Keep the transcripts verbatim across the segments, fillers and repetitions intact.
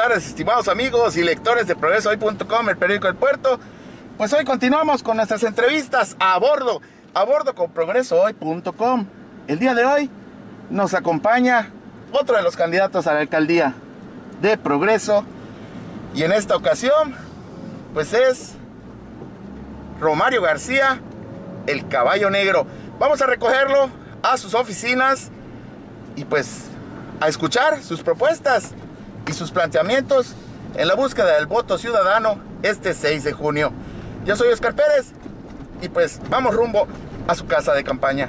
tardes, estimados amigos y lectores de progreso hoy punto com, el periódico del puerto. Pues hoy continuamos con nuestras entrevistas a bordo, a bordo con progreso hoy punto com. El día de hoy nos acompaña otro de los candidatos a la alcaldía de Progreso, y en esta ocasión pues es Romario García, el Caballo Negro. Vamos a recogerlo a sus oficinas y pues a escuchar sus propuestas y sus planteamientos en la búsqueda del voto ciudadano este seis de junio. Yo soy Oscar Pérez y pues vamos rumbo a su casa de campaña.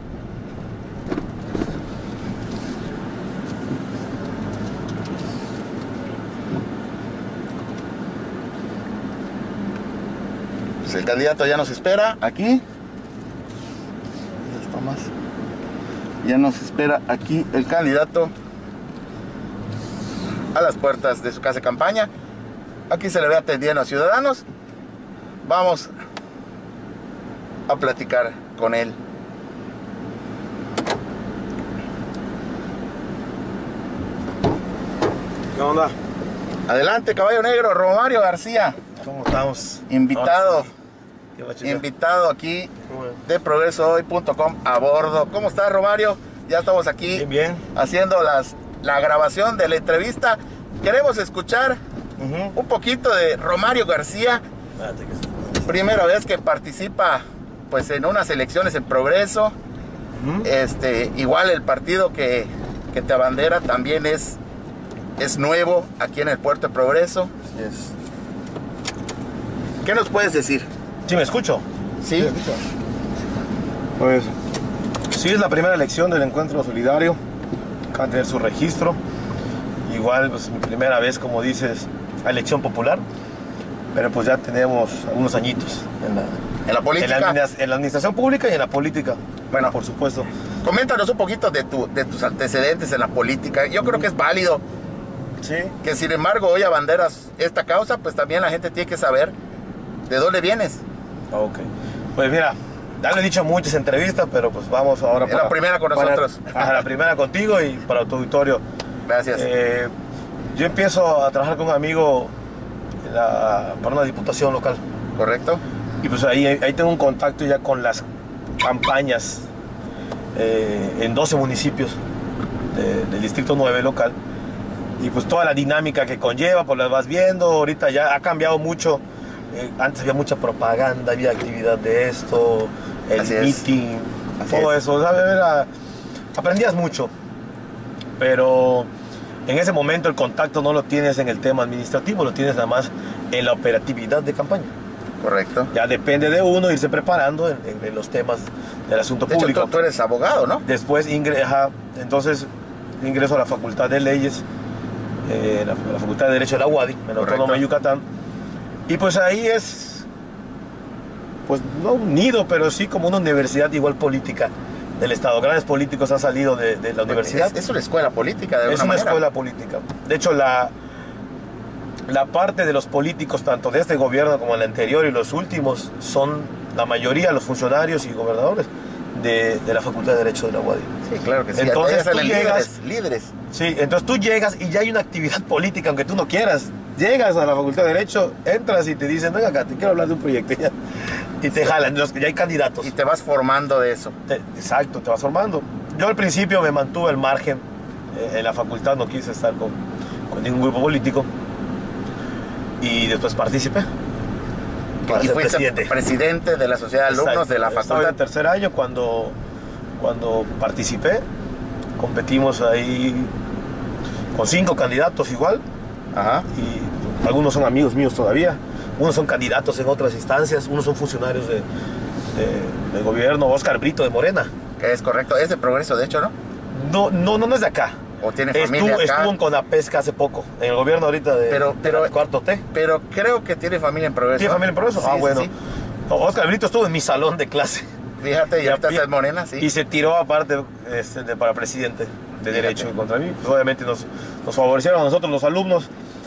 Pues el candidato ya nos espera aquí. Ya nos espera aquí el candidato a las puertas de su casa de campaña. Aquí se le ve atendiendo a ciudadanos. Vamos a platicar con él. ¿Qué onda? Adelante, Caballo Negro. Romario García, ¿Cómo estamos? invitado, ¿Qué va, chica? invitado aquí Bueno. de progreso hoy punto com a bordo. ¿Cómo estás, Romario? Ya estamos aquí Bien, bien. haciendo las, la grabación de la entrevista. Queremos escuchar Uh-huh. un poquito de Romario García. Espérate que- Primera vez que participa pues en unas elecciones en Progreso. Uh-huh. Este, igual el partido que, que te abandera también es, es nuevo aquí en el puerto de Progreso. Así es. ¿Qué nos puedes decir? ¿Sí me escucho? ¿Sí? me escucho. Pues, sí, es la primera elección del Encuentro Solidario. Acá va a tener su registro. Igual, pues, mi primera vez, como dices, a elección popular. Pero pues ya tenemos algunos añitos en la, En la política. en la, adminis- en la administración pública y en la política. Bueno. por supuesto. Coméntanos un poquito de, tu, de tus antecedentes en la política. Yo creo que es válido Sí. que, sin embargo, hoy abanderas esta causa, pues también la gente tiene que saber de dónde vienes. Ok. Pues mira, ya lo he dicho en muchas entrevistas, pero pues vamos ahora Es la primera con para- nosotros. Ajá, la primera contigo y para tu auditorio. Gracias. Eh, yo empiezo a trabajar con un amigo en la- para una diputación local. ¿Correcto? Y pues ahí, ahí tengo un contacto ya con las campañas eh, en doce municipios de- del Distrito nueve local. Y pues toda la dinámica que conlleva, pues las vas viendo. Ahorita ya ha cambiado mucho. Eh, antes había mucha propaganda, había actividad de esto, el Así es. meeting, Así todo es. eso. O sea, era- aprendías mucho. Pero en ese momento el contacto no lo tienes en el tema administrativo, lo tienes nada más en la operatividad de campaña. Correcto. Ya depende de uno irse preparando en, en- en los temas del asunto De hecho, público. tú, tú eres abogado, ¿no? Después ingresa, entonces ingreso a la Facultad de Leyes, eh, la, la Facultad de Derecho de la U A D I, en la Correcto. Autónoma de Yucatán. Y pues ahí es, pues no un nido, pero sí como una universidad igual política del Estado. Grandes políticos han salido de, de la universidad. Es, es una escuela política, de alguna Es una manera. escuela política. De hecho, la, la parte de los políticos, tanto de este gobierno como el anterior y los últimos, son la mayoría los funcionarios y gobernadores de, de la Facultad de Derecho de la U A D I. Sí, claro que sí. Entonces, Ahí salen tú llegas- líderes, líderes. Sí, entonces tú llegas y ya hay una actividad política, aunque tú no quieras. Llegas a la Facultad de Derecho, entras y te dicen, venga acá, te quiero hablar de un proyecto. Y, ya- y te jalan, los- ya hay candidatos. Y te vas formando de eso. Te- exacto, te vas formando. Yo al principio me mantuve al margen eh, en la facultad, no quise estar con, con ningún grupo político. Y después participé. Para Y ser fuiste presidente. presidente de la Sociedad de Alumnos Exacto. de la Estaba facultad. en tercer año cuando, cuando participé. Competimos ahí con cinco candidatos igual. Ajá. Y algunos son amigos míos todavía. Unos son candidatos en otras instancias. Unos son funcionarios de, de- del gobierno. Oscar Brito de Morena. Que es correcto. Es de Progreso, de hecho, ¿no? No, no, no, no es de acá. O tiene Estuvo, familia acá. estuvo en Conapesca hace poco. En el gobierno ahorita de, Pero- pero- del cuarto T. Pero creo que tiene familia en Progreso. ¿Tiene familia en Progreso? Sí, ah, sí, bueno. sí. Oscar Brito estuvo en mi salón de clase. Fíjate, y Ya, ahorita y- está en Morena, sí. Y se tiró aparte este, de, para presidente de Fíjate. Derecho contra mí. Pues obviamente nos, nos favorecieron a nosotros los alumnos.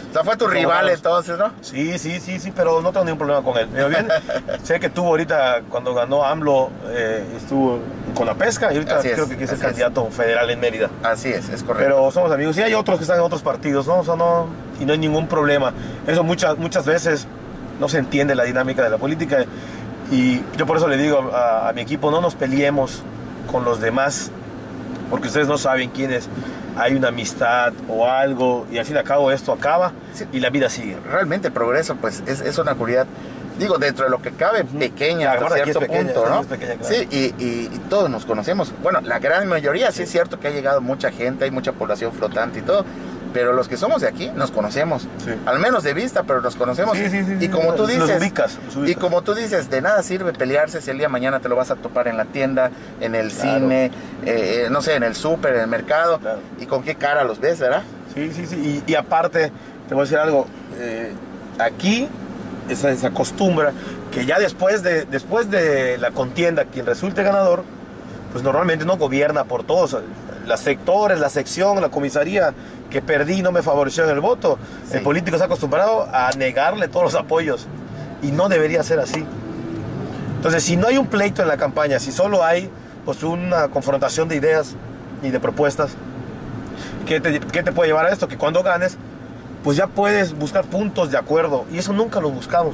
O sea, fue tu Somos rival malos. entonces, ¿no? Sí, sí, sí, sí, pero no tengo ningún problema con él. Me va bien. Sé que tuvo ahorita, cuando ganó AMLO, eh, estuvo con la pesca y ahorita Así es, creo que es el así es. candidato federal en Mérida. Así es, es correcto. Pero somos amigos. Y hay otros que están en otros partidos, ¿no? O sea, no, y no hay ningún problema. Eso muchas, muchas veces no se entiende la dinámica de la política. Y yo por eso le digo a, a mi equipo, no nos peleemos con los demás, porque ustedes no saben quién es. Hay una amistad o algo, y al fin y al cabo esto acaba Sí. y la vida sigue. Realmente el progreso, pues, es, es una comunidad, digo, dentro de lo que cabe, pequeña La hasta verdad, aquí es cierto pequeña, punto, aquí ¿no? es pequeña, claro. Sí, y, y- y todos nos conocemos. Bueno, la gran mayoría, sí es cierto que ha llegado mucha gente, hay mucha población flotante y todo, pero los que somos de aquí nos conocemos. Sí. Al menos de vista, pero nos conocemos. Sí, sí, sí, y sí. como tú Los dices, ubicas, los ubicas. y como tú dices, de nada sirve pelearse si el día de mañana te lo vas a topar en la tienda, en el Claro. cine, eh, eh, no sé, en el súper, en el mercado, Claro. y con qué cara los ves, ¿verdad? Sí, sí, sí. Y, y aparte, te voy a decir algo. eh, aquí se, se acostumbra que ya después de, después de la contienda, quien resulte ganador, pues normalmente no gobierna por todos. Los sectores, la sección, la comisaría que perdí no me favoreció en el voto. Sí. El político se ha acostumbrado a negarle todos los apoyos. Y no debería ser así. Entonces, si no hay un pleito en la campaña, si solo hay pues, una confrontación de ideas y de propuestas, ¿qué te, qué te puede llevar a esto? Que cuando ganes, pues ya puedes buscar puntos de acuerdo. Y eso nunca lo buscamos.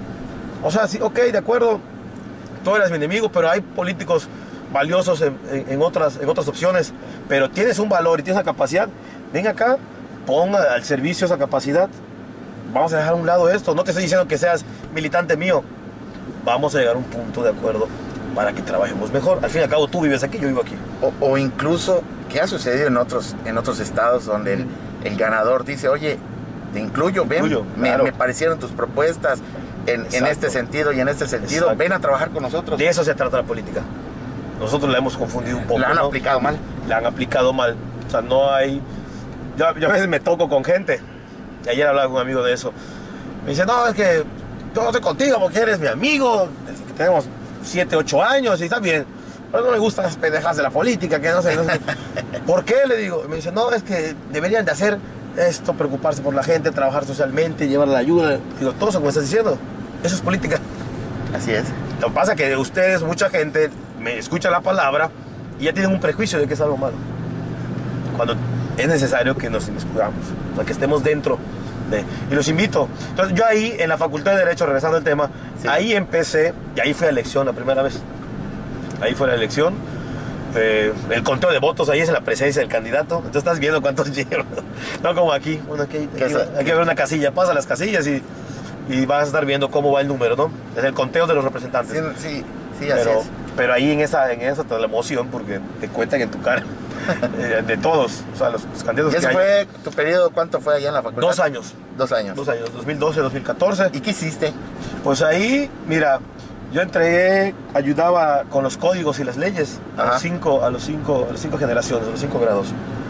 O sea, sí, ok, de acuerdo, tú eres mi enemigo, pero hay políticos valiosos en, en- en otras, en otras opciones. Pero tienes un valor y tienes una capacidad. Ven acá, ponga al servicio esa capacidad. Vamos a dejar a un lado esto. No te estoy diciendo que seas militante mío. Vamos a llegar a un punto de acuerdo para que trabajemos mejor. Al fin y al cabo, tú vives aquí, yo vivo aquí. O, o incluso, ¿qué ha sucedido en otros, en otros estados donde el, el ganador dice, oye, te incluyo, ven, Incluyo, me, claro. me parecieron tus propuestas en, en Exacto. este sentido y en este sentido, Exacto. ven a trabajar con nosotros? De eso se trata la política. Nosotros la hemos confundido un poco. La han ¿no? aplicado mal. La han aplicado mal. O sea, no hay... Yo, yo a veces me toco con gente. Y ayer hablaba con un amigo de eso. Me dice, no, es que yo no estoy contigo porque eres mi amigo. Desde que tenemos siete, ocho años y está bien. Pero no me gustan las pendejas de la política, que no sé, no sé. ¿Por qué? Le digo. Me dice, no, es que deberían de hacer esto, preocuparse por la gente, trabajar socialmente, llevar la ayuda. Digo, todo eso que me estás diciendo, eso es política. Así es. Lo que pasa es que ustedes, mucha gente, me escucha la palabra y ya tienen un prejuicio de que es algo malo. Cuando es necesario que nos inmiscuyamos, o sea, que estemos dentro de... Y los invito. Entonces, yo ahí, en la Facultad de Derecho, regresando al tema, Sí. ahí empecé, y ahí fue a elección la primera vez. Ahí fue la elección. Eh, el conteo de votos ahí es en la presencia del candidato. Entonces estás viendo cuántos llevan. No como aquí. Bueno, aquí, ¿Qué aquí, es? hay que ver una casilla. Pasa las casillas y, y vas a estar viendo cómo va el número, ¿no? Es el conteo de los representantes. Sí, sí, sí, así pero, es. pero ahí en esa, en esa te da la emoción porque te cuentan en tu cara eh, de todos, o sea, los, los candidatos ¿Y que ese hay. fue tu periodo? ¿Cuánto fue allá en la facultad? Dos años, Dos años. dos años, dos mil doce, dos mil catorce. ¿Y qué hiciste? Pues ahí, mira, yo entregué, ayudaba con los códigos y las leyes a Ajá. los cinco, a los cinco, a las cinco generaciones, a los cinco grados.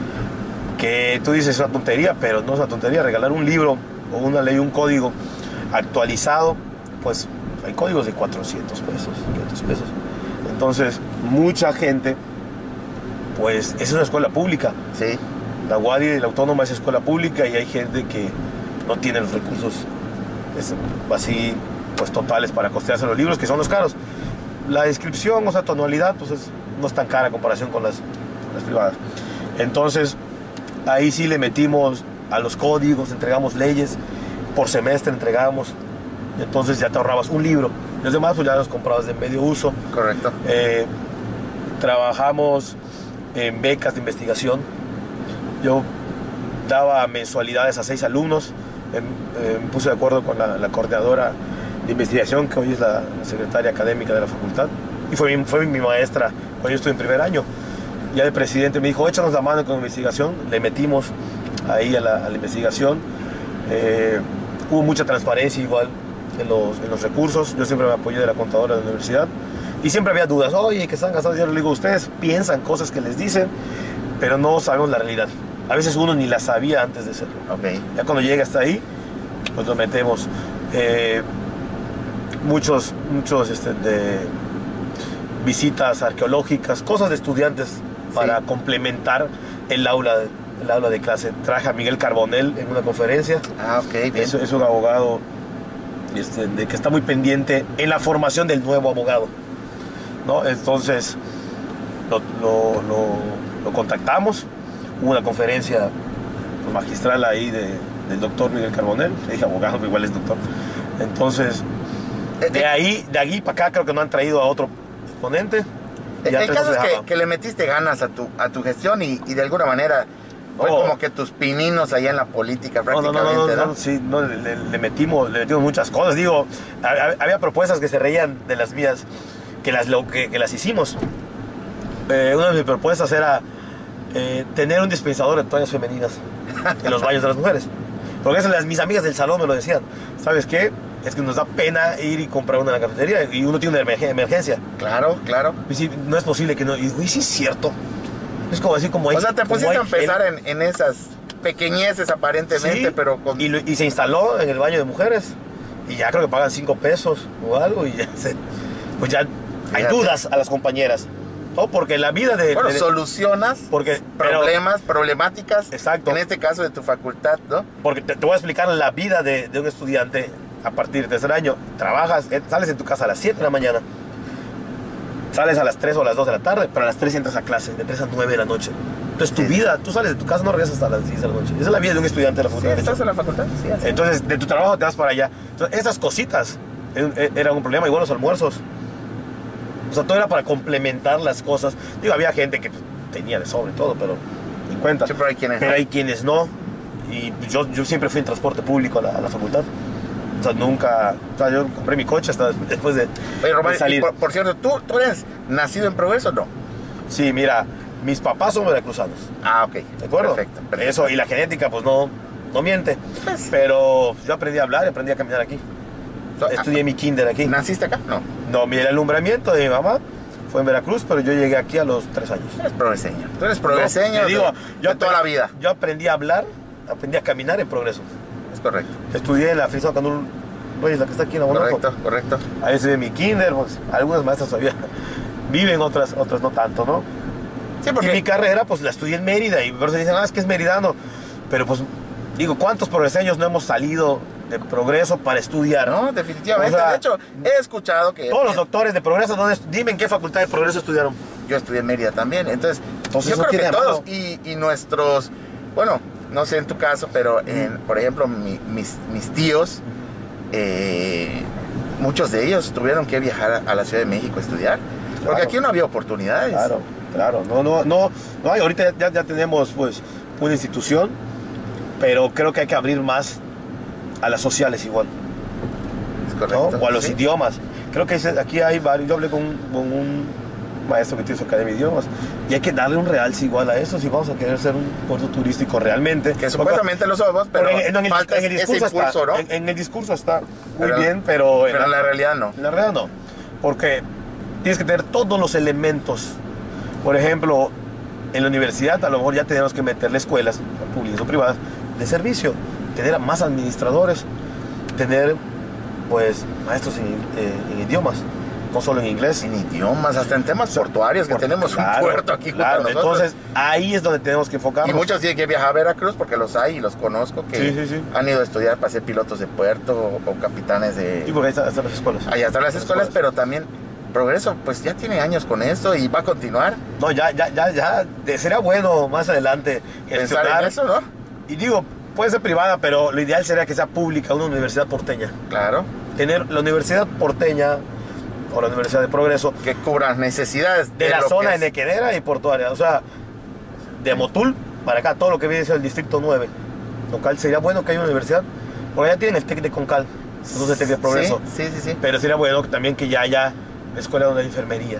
Que tú dices es una tontería, pero no es una tontería. Regalar un libro o una ley, un código actualizado, pues hay códigos de cuatrocientos pesos, quinientos pesos. Entonces, mucha gente, pues es una escuela pública. Sí. La Guardia y la Autónoma es escuela pública y hay gente que no tiene los recursos es, así, pues totales para costearse los libros, que son los caros. La inscripción, o sea, tu anualidad, pues es, no es tan cara en comparación con las, con las privadas. Entonces, ahí sí le metimos a los códigos, entregamos leyes, por semestre entregamos, entonces ya te ahorrabas un libro. Los demás pues ya los comprabas de medio uso. Correcto. Eh, trabajamos en becas de investigación. Yo daba mensualidades a seis alumnos. Eh, eh, me puse de acuerdo con la, la coordinadora de investigación, que hoy es la, la secretaria académica de la facultad. Y fue mi, fue mi maestra cuando yo estuve en primer año. Ya el presidente me dijo, échanos la mano con la investigación. Le metimos ahí a la, a la investigación. Eh, hubo mucha transparencia igual en los, en los recursos. Yo siempre me apoyé de la contadora de la universidad. Y siempre había dudas. Oye, que están gastados. Yo le digo, ustedes piensan cosas que les dicen, pero no sabemos la realidad. A veces uno ni la sabía antes de hacerlo. Ok. Ya cuando llega hasta ahí, pues lo metemos. Eh, muchos, muchos este, de visitas arqueológicas, cosas de estudiantes para Sí. complementar el aula el aula de clase. Traje a Miguel Carbonell en una conferencia. Ah, ok, bien. Es, es un abogado este, de que está muy pendiente en la formación del nuevo abogado, ¿no? Entonces lo, lo, lo, lo contactamos. Hubo una conferencia magistral ahí de, del doctor Miguel Carbonell. Le dije abogado, pero igual es doctor. Entonces, de ahí, de ahí para acá creo que no han traído a otro exponente. El, el caso es que, que le metiste ganas a tu, a tu gestión y, y de alguna manera fue Oh. como que tus pininos allá en la política No, no, prácticamente, no, no, ¿no? no, sí, no, le, le metimos, le metimos muchas cosas. Digo, hab- había propuestas que se reían de las mías, que las, lo, que, que las hicimos. Eh, una de mis propuestas era eh, tener un dispensador de toallas femeninas en los baños de las mujeres. Porque eso las, mis amigas del salón me lo decían. ¿Sabes qué? Es que nos da pena ir y comprar una en la cafetería y uno tiene una emergen- emergencia. Claro, claro. Y sí, no es posible que no. Y uy, sí es cierto. Es como así como hay. O sea, te como pusiste hay a pensar gel. en, en esas pequeñeces aparentemente, Sí, pero con... y, lo- y se instaló en el baño de mujeres. Y ya creo que pagan cinco pesos o algo. Y ya se, pues ya hay Fíjate. dudas a las compañeras. ¿No? Porque la vida de. Bueno, de- solucionas porque, pero- problemas, problemáticas, Exacto. en este caso de tu facultad, ¿no? Porque te, te voy a explicar la vida de, de un estudiante a partir de tercer año. Trabajas, eh, sales de tu casa a las siete de la mañana. Sales a las tres o a las dos de la tarde, pero a las tres entras a clase, de tres a nueve de la noche. Entonces tu Sí. vida, tú sales de tu casa, no regresas hasta las diez de la noche. Esa es la vida de un estudiante de la Sí, facultad de Derecho. estás en la facultad, sí, así. Entonces, de tu trabajo te vas para allá. Entonces, esas cositas eh, eran un problema, igual los almuerzos. O sea, todo era para complementar las cosas. Digo, había gente que pues, tenía de sobre todo, pero en cuenta. Sí, pero hay quienes Pero no. hay quienes no. Y yo, yo siempre fui en transporte público a la, a la facultad. O sea, nunca... O sea, yo compré mi coche hasta después de, Oye, Román, de y salir. por, por cierto, ¿tú, ¿tú eres nacido en Progreso o no? Sí, mira, mis papás son veracruzanos. Ah, ok. ¿De acuerdo? Perfecto, perfecto. Eso, y la genética, pues no, no miente. Pues- Pero yo aprendí a hablar y aprendí a caminar aquí. So- Estudié mi kinder aquí. ¿Naciste acá? No. No, mi el alumbramiento de mi mamá fue en Veracruz, pero yo llegué aquí a los tres años. Eres progreseño. Tú eres progreseño No, te digo, de, yo de toda la apre- vida. Yo aprendí a hablar, aprendí a caminar en Progreso. Es correcto. Estudié en la Friso Canul Reyes, la que está aquí en la Bonaco. Correcto, correcto. Ahí estudié mi kinder, pues, algunas maestras todavía viven, otras, otras no tanto, ¿no? Sí, Y mi porque... carrera, pues la estudié en Mérida, y por eso dicen, ah, es que es meridano. Pero pues, digo, ¿cuántos progreseños no hemos salido de Progreso para estudiar? No, definitivamente. O sea, de hecho, he escuchado que... Todos los doctores de Progreso, ¿dónde est- dime en qué facultad de Progreso estudiaron. Yo estudié en Mérida también. Entonces, Entonces, yo no creo que tiene todos, malo. y, y nuestros... Bueno, no sé en tu caso, pero en, por ejemplo, mi- mis, mis tíos, eh, muchos de ellos tuvieron que viajar a la Ciudad de México a estudiar. Porque Claro. aquí no había oportunidades. Claro, claro. No, no, no, no hay. Ahorita ya, ya tenemos pues una institución, pero creo que hay que abrir más a las sociales igual, Es ¿no? correcto. O a los Sí. idiomas. Creo que ese- aquí hay varios. Yo hablé con, con un maestro que tiene su academia de idiomas y hay que darle un realce igual a eso si vamos a querer ser un puerto turístico realmente. Que supuestamente lo somos, pero Porque en, en el, falta en el ese discurso impulso, está, ¿no? en, en el discurso está muy Pero- bien, pero, Pero en la realidad no. en la realidad no, porque tienes que tener todos los elementos. Por ejemplo, en la universidad a lo mejor ya tenemos que meterle escuelas, públicas o privadas, de servicio, tener a más administradores, tener pues maestros en, eh, en idiomas, no solo en inglés. En idiomas, hasta en temas portuarios, que Porque, tenemos claro, un puerto aquí junto claro, a nosotros. entonces ahí es donde tenemos que enfocarnos. Y muchos tienen que viajar a Veracruz porque los hay y los conozco que Sí, sí, sí. han ido a estudiar para ser pilotos de puerto o, o capitanes de... Sí, porque ahí están, están las escuelas. Allá están las escuelas, pero también Progreso pues ya tiene años con esto y va a continuar. No, ya, ya, ya, ya, de- sería bueno más adelante Pensar gestionar. en eso, ¿no? Y digo, puede ser privada, pero lo ideal sería que sea pública, una universidad porteña. Claro. Tener la universidad porteña o la Universidad de Progreso Que cubran necesidades de la lo zona que de es. Nequedera y portuaria. O sea, de Motul para acá, todo lo que viene siendo el distrito nueve. Local, sería bueno que haya una universidad, porque ya tienen el TEC de Concal, entonces el TEC de Progreso. Sí, sí, sí, sí. Pero sería bueno que también que ya haya escuela donde hay enfermería,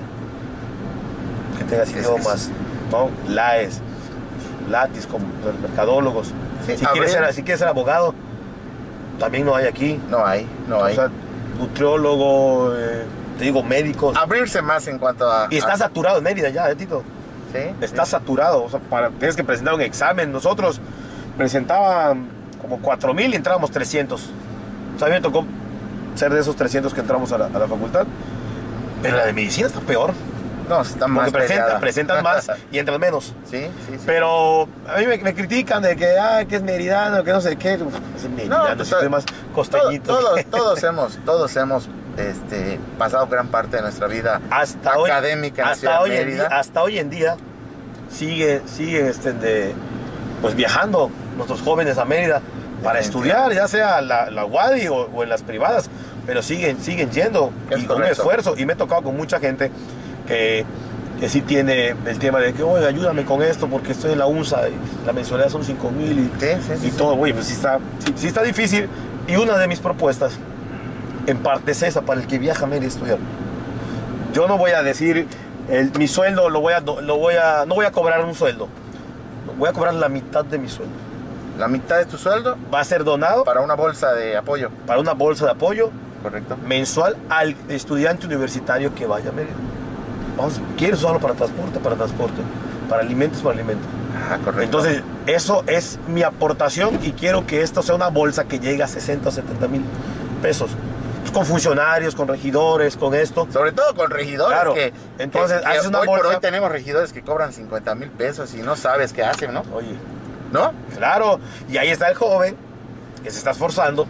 que tengas Es- idiomas, ¿no? LAES, LATIS, como los mercadólogos. Sí, si, quieres abrir- ser, si quieres ser abogado, también no hay aquí. No hay, no hay. O sea, nutriólogo, eh, te digo, médicos. Abrirse más en cuanto a... Y está a- saturado en Mérida ya, ¿eh, Tito? Sí, Está sí. saturado. O sea, para, tienes que presentar un examen. Nosotros presentaban como cuatro mil y entrábamos trescientos. O sea, a mí me tocó ser de esos trescientos que entramos a la, a la facultad. Pero la de medicina está peor. No, están más Porque presentan, peleadas. presentan más y entran menos. Sí, sí, sí. Pero a mí me, me critican de que, ah, que es meridano, que no sé qué. Uf, es meridano, No, pues, si estoy más costeñito. Todo- que- todos, todos hemos, todos hemos este, pasado gran parte de nuestra vida hasta académica hoy, en la ciudad hasta de hoy en Mérida. día, hasta hoy en día sigue, sigue este, de, pues viajando nuestros jóvenes a Mérida para estudiar, ya sea la, la U A D I o, o en las privadas, pero siguen, siguen yendo Es y con un correcto. esfuerzo. Y me he tocado con mucha gente que, que sí tiene el tema de que, oye, ayúdame con esto porque estoy en la U N S A y la mensualidad son cinco mil y, Sí, sí, sí, y sí. todo, güey, pues sí está, sí, sí está difícil. Y una de mis propuestas, en parte, es esa, para el que viaja a Mérida a estudiar. Yo no voy a decir, el- mi sueldo lo voy a, lo voy a, no voy a cobrar un sueldo, voy a cobrar la mitad de mi sueldo. La mitad de tu sueldo Va a ser donado para una bolsa de apoyo. para una bolsa de apoyo Correcto. mensual al estudiante universitario que vaya a Mérida. Vamos, ¿quieres usarlo para transporte? Para transporte. Para alimentos, para alimentos. Ah, correcto. Entonces, eso es mi aportación y quiero que esto sea una bolsa que llegue a sesenta o setenta mil pesos. Con funcionarios, con regidores, con esto. sobre todo con regidores Claro. que, Entonces, que- haces que una hoy por bolsa. hoy tenemos regidores que cobran cincuenta mil pesos y no sabes qué hacen, ¿no? Oye, ¿No? claro, y ahí está el joven que se está esforzando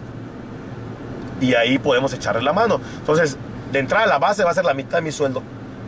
y ahí podemos echarle la mano. Entonces, de entrada la base va a ser la mitad de mi sueldo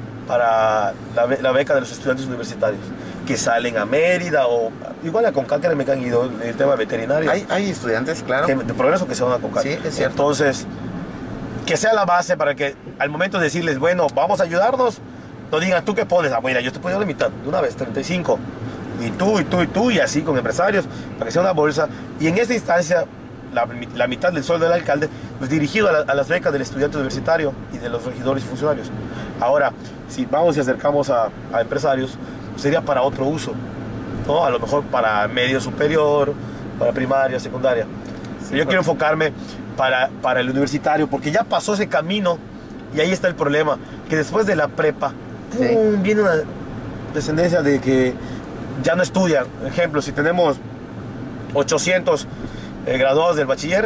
para la, be- la beca de los estudiantes universitarios que salen a Mérida o igual a Concal que me han ido el tema veterinario. Hay, hay estudiantes, claro. que- de progreso que se van a Concal. Sí, es cierto. Entonces, que sea la base para que al momento de decirles, bueno, vamos a ayudarnos, no digan, ¿tú qué pones? Ah, mira, yo te puedo dar la mitad, de una vez, treinta y cinco. Y tú, y tú, y tú, y así con empresarios, para que sea una bolsa. Y en esta instancia, la, la mitad del sueldo del alcalde, pues dirigido a, la- a las becas del estudiante universitario y de los regidores y funcionarios. Ahora, si vamos y acercamos a, a empresarios, sería para otro uso, ¿no? A lo mejor para medio superior, para primaria, secundaria. Pero yo quiero enfocarme para, para el universitario, porque ya pasó ese camino y ahí está el problema, que después de la prepa, ¡pum!, Sí. viene una descendencia de que ya no estudian. Ejemplo, si tenemos ochocientos eh, graduados del bachiller,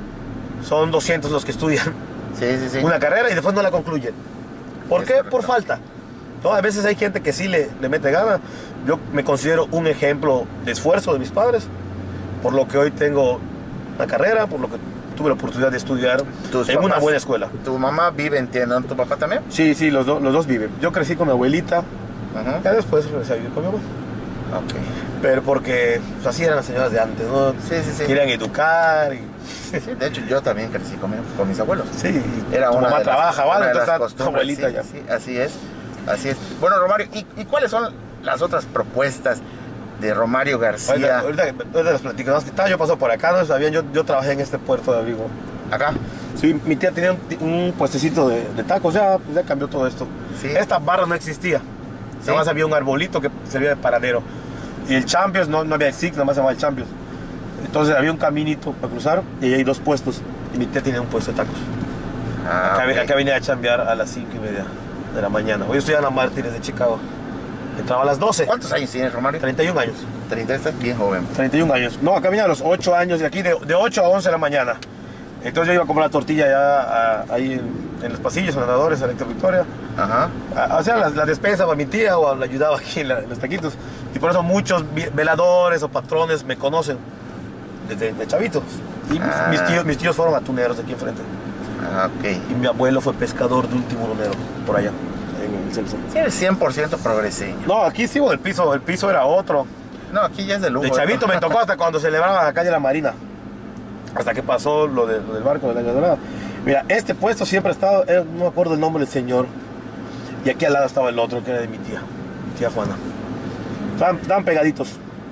son doscientos los que estudian Sí, sí, sí. una carrera y después no la concluyen. ¿Por Es qué? correcto. Por falta. ¿No? A veces hay gente que sí le, le mete gana. Yo me considero un ejemplo de esfuerzo de mis padres, por lo que hoy tengo una carrera, por lo que tuve la oportunidad de estudiar Tus en una papás- buena escuela. Tu mamá vive, entiendo, ¿tu papá también? Sí, sí, los, do- los dos viven. Yo crecí con mi abuelita, Ajá. ya después regresé a vivir con mi mamá. Ok. Pero porque pues, así eran las señoras de antes, ¿no? Sí, sí, sí. Querían educar y... Sí, de hecho, yo también crecí con, mi- con mis abuelos. Sí, y Era tu una mamá de las- trabaja, una ¿vale? de Entonces las está tu costumbres, abuelita sí, ya. sí, así es, así es. Bueno, Romario, ¿y, y cuáles son las otras propuestas de Romario Ahorita, García ahorita, ahorita les platico, ¿no? Estaba yo paso por acá, no sabían, yo, yo trabajé en este puerto de abrigo. acá? Sí, mi tía tenía un, un puestecito de, de tacos, ya, pues ya cambió todo esto. Sí. Esta barra no existía, Sí. nada más había un arbolito que servía de paradero. Y el Champions, no, no había el S I C, nada más se llamaba el Champions. Entonces había un caminito para cruzar y ahí hay dos puestos. Y mi tía tenía un puesto de tacos. Ah, acá, ok. acá venía a chambear a las cinco y media de la mañana. Hoy estoy en la Mártires de Chicago. Entraba a las doce. ¿Cuántos años tienes, Romario? treinta y un años. treinta, estás bien joven. treinta y un años. No, acá venía a los ocho años y aquí de, de ocho a once de la mañana. Entonces yo iba a comprar la tortilla ya a- ahí en, en los pasillos, en los andadores, en Héctor Victoria. Ajá. A- O sea, la, la despensa para mi tía o la ayudaba aquí en, la- en los taquitos. Y por eso muchos vi- veladores o patrones me conocen desde de chavitos. Y mis- Ah. mis, tíos, mis tíos fueron atuneros de aquí enfrente. Ah, ok. Y mi abuelo fue pescador de último lunero por allá, en el Celso. Sí, eres cien por ciento progreseño. No, aquí sí, el piso, el piso era otro. No, aquí ya es de lujo. De chavito me tocó hasta cuando celebraban la calle La Marina. Hasta que pasó lo, de- lo del barco de la Dorada. Mira, este puesto siempre ha estado, eh, no me acuerdo el nombre del señor. Y aquí al lado estaba el otro, que era de mi tía, mi tía Juana. Estaban, estaban pegaditos.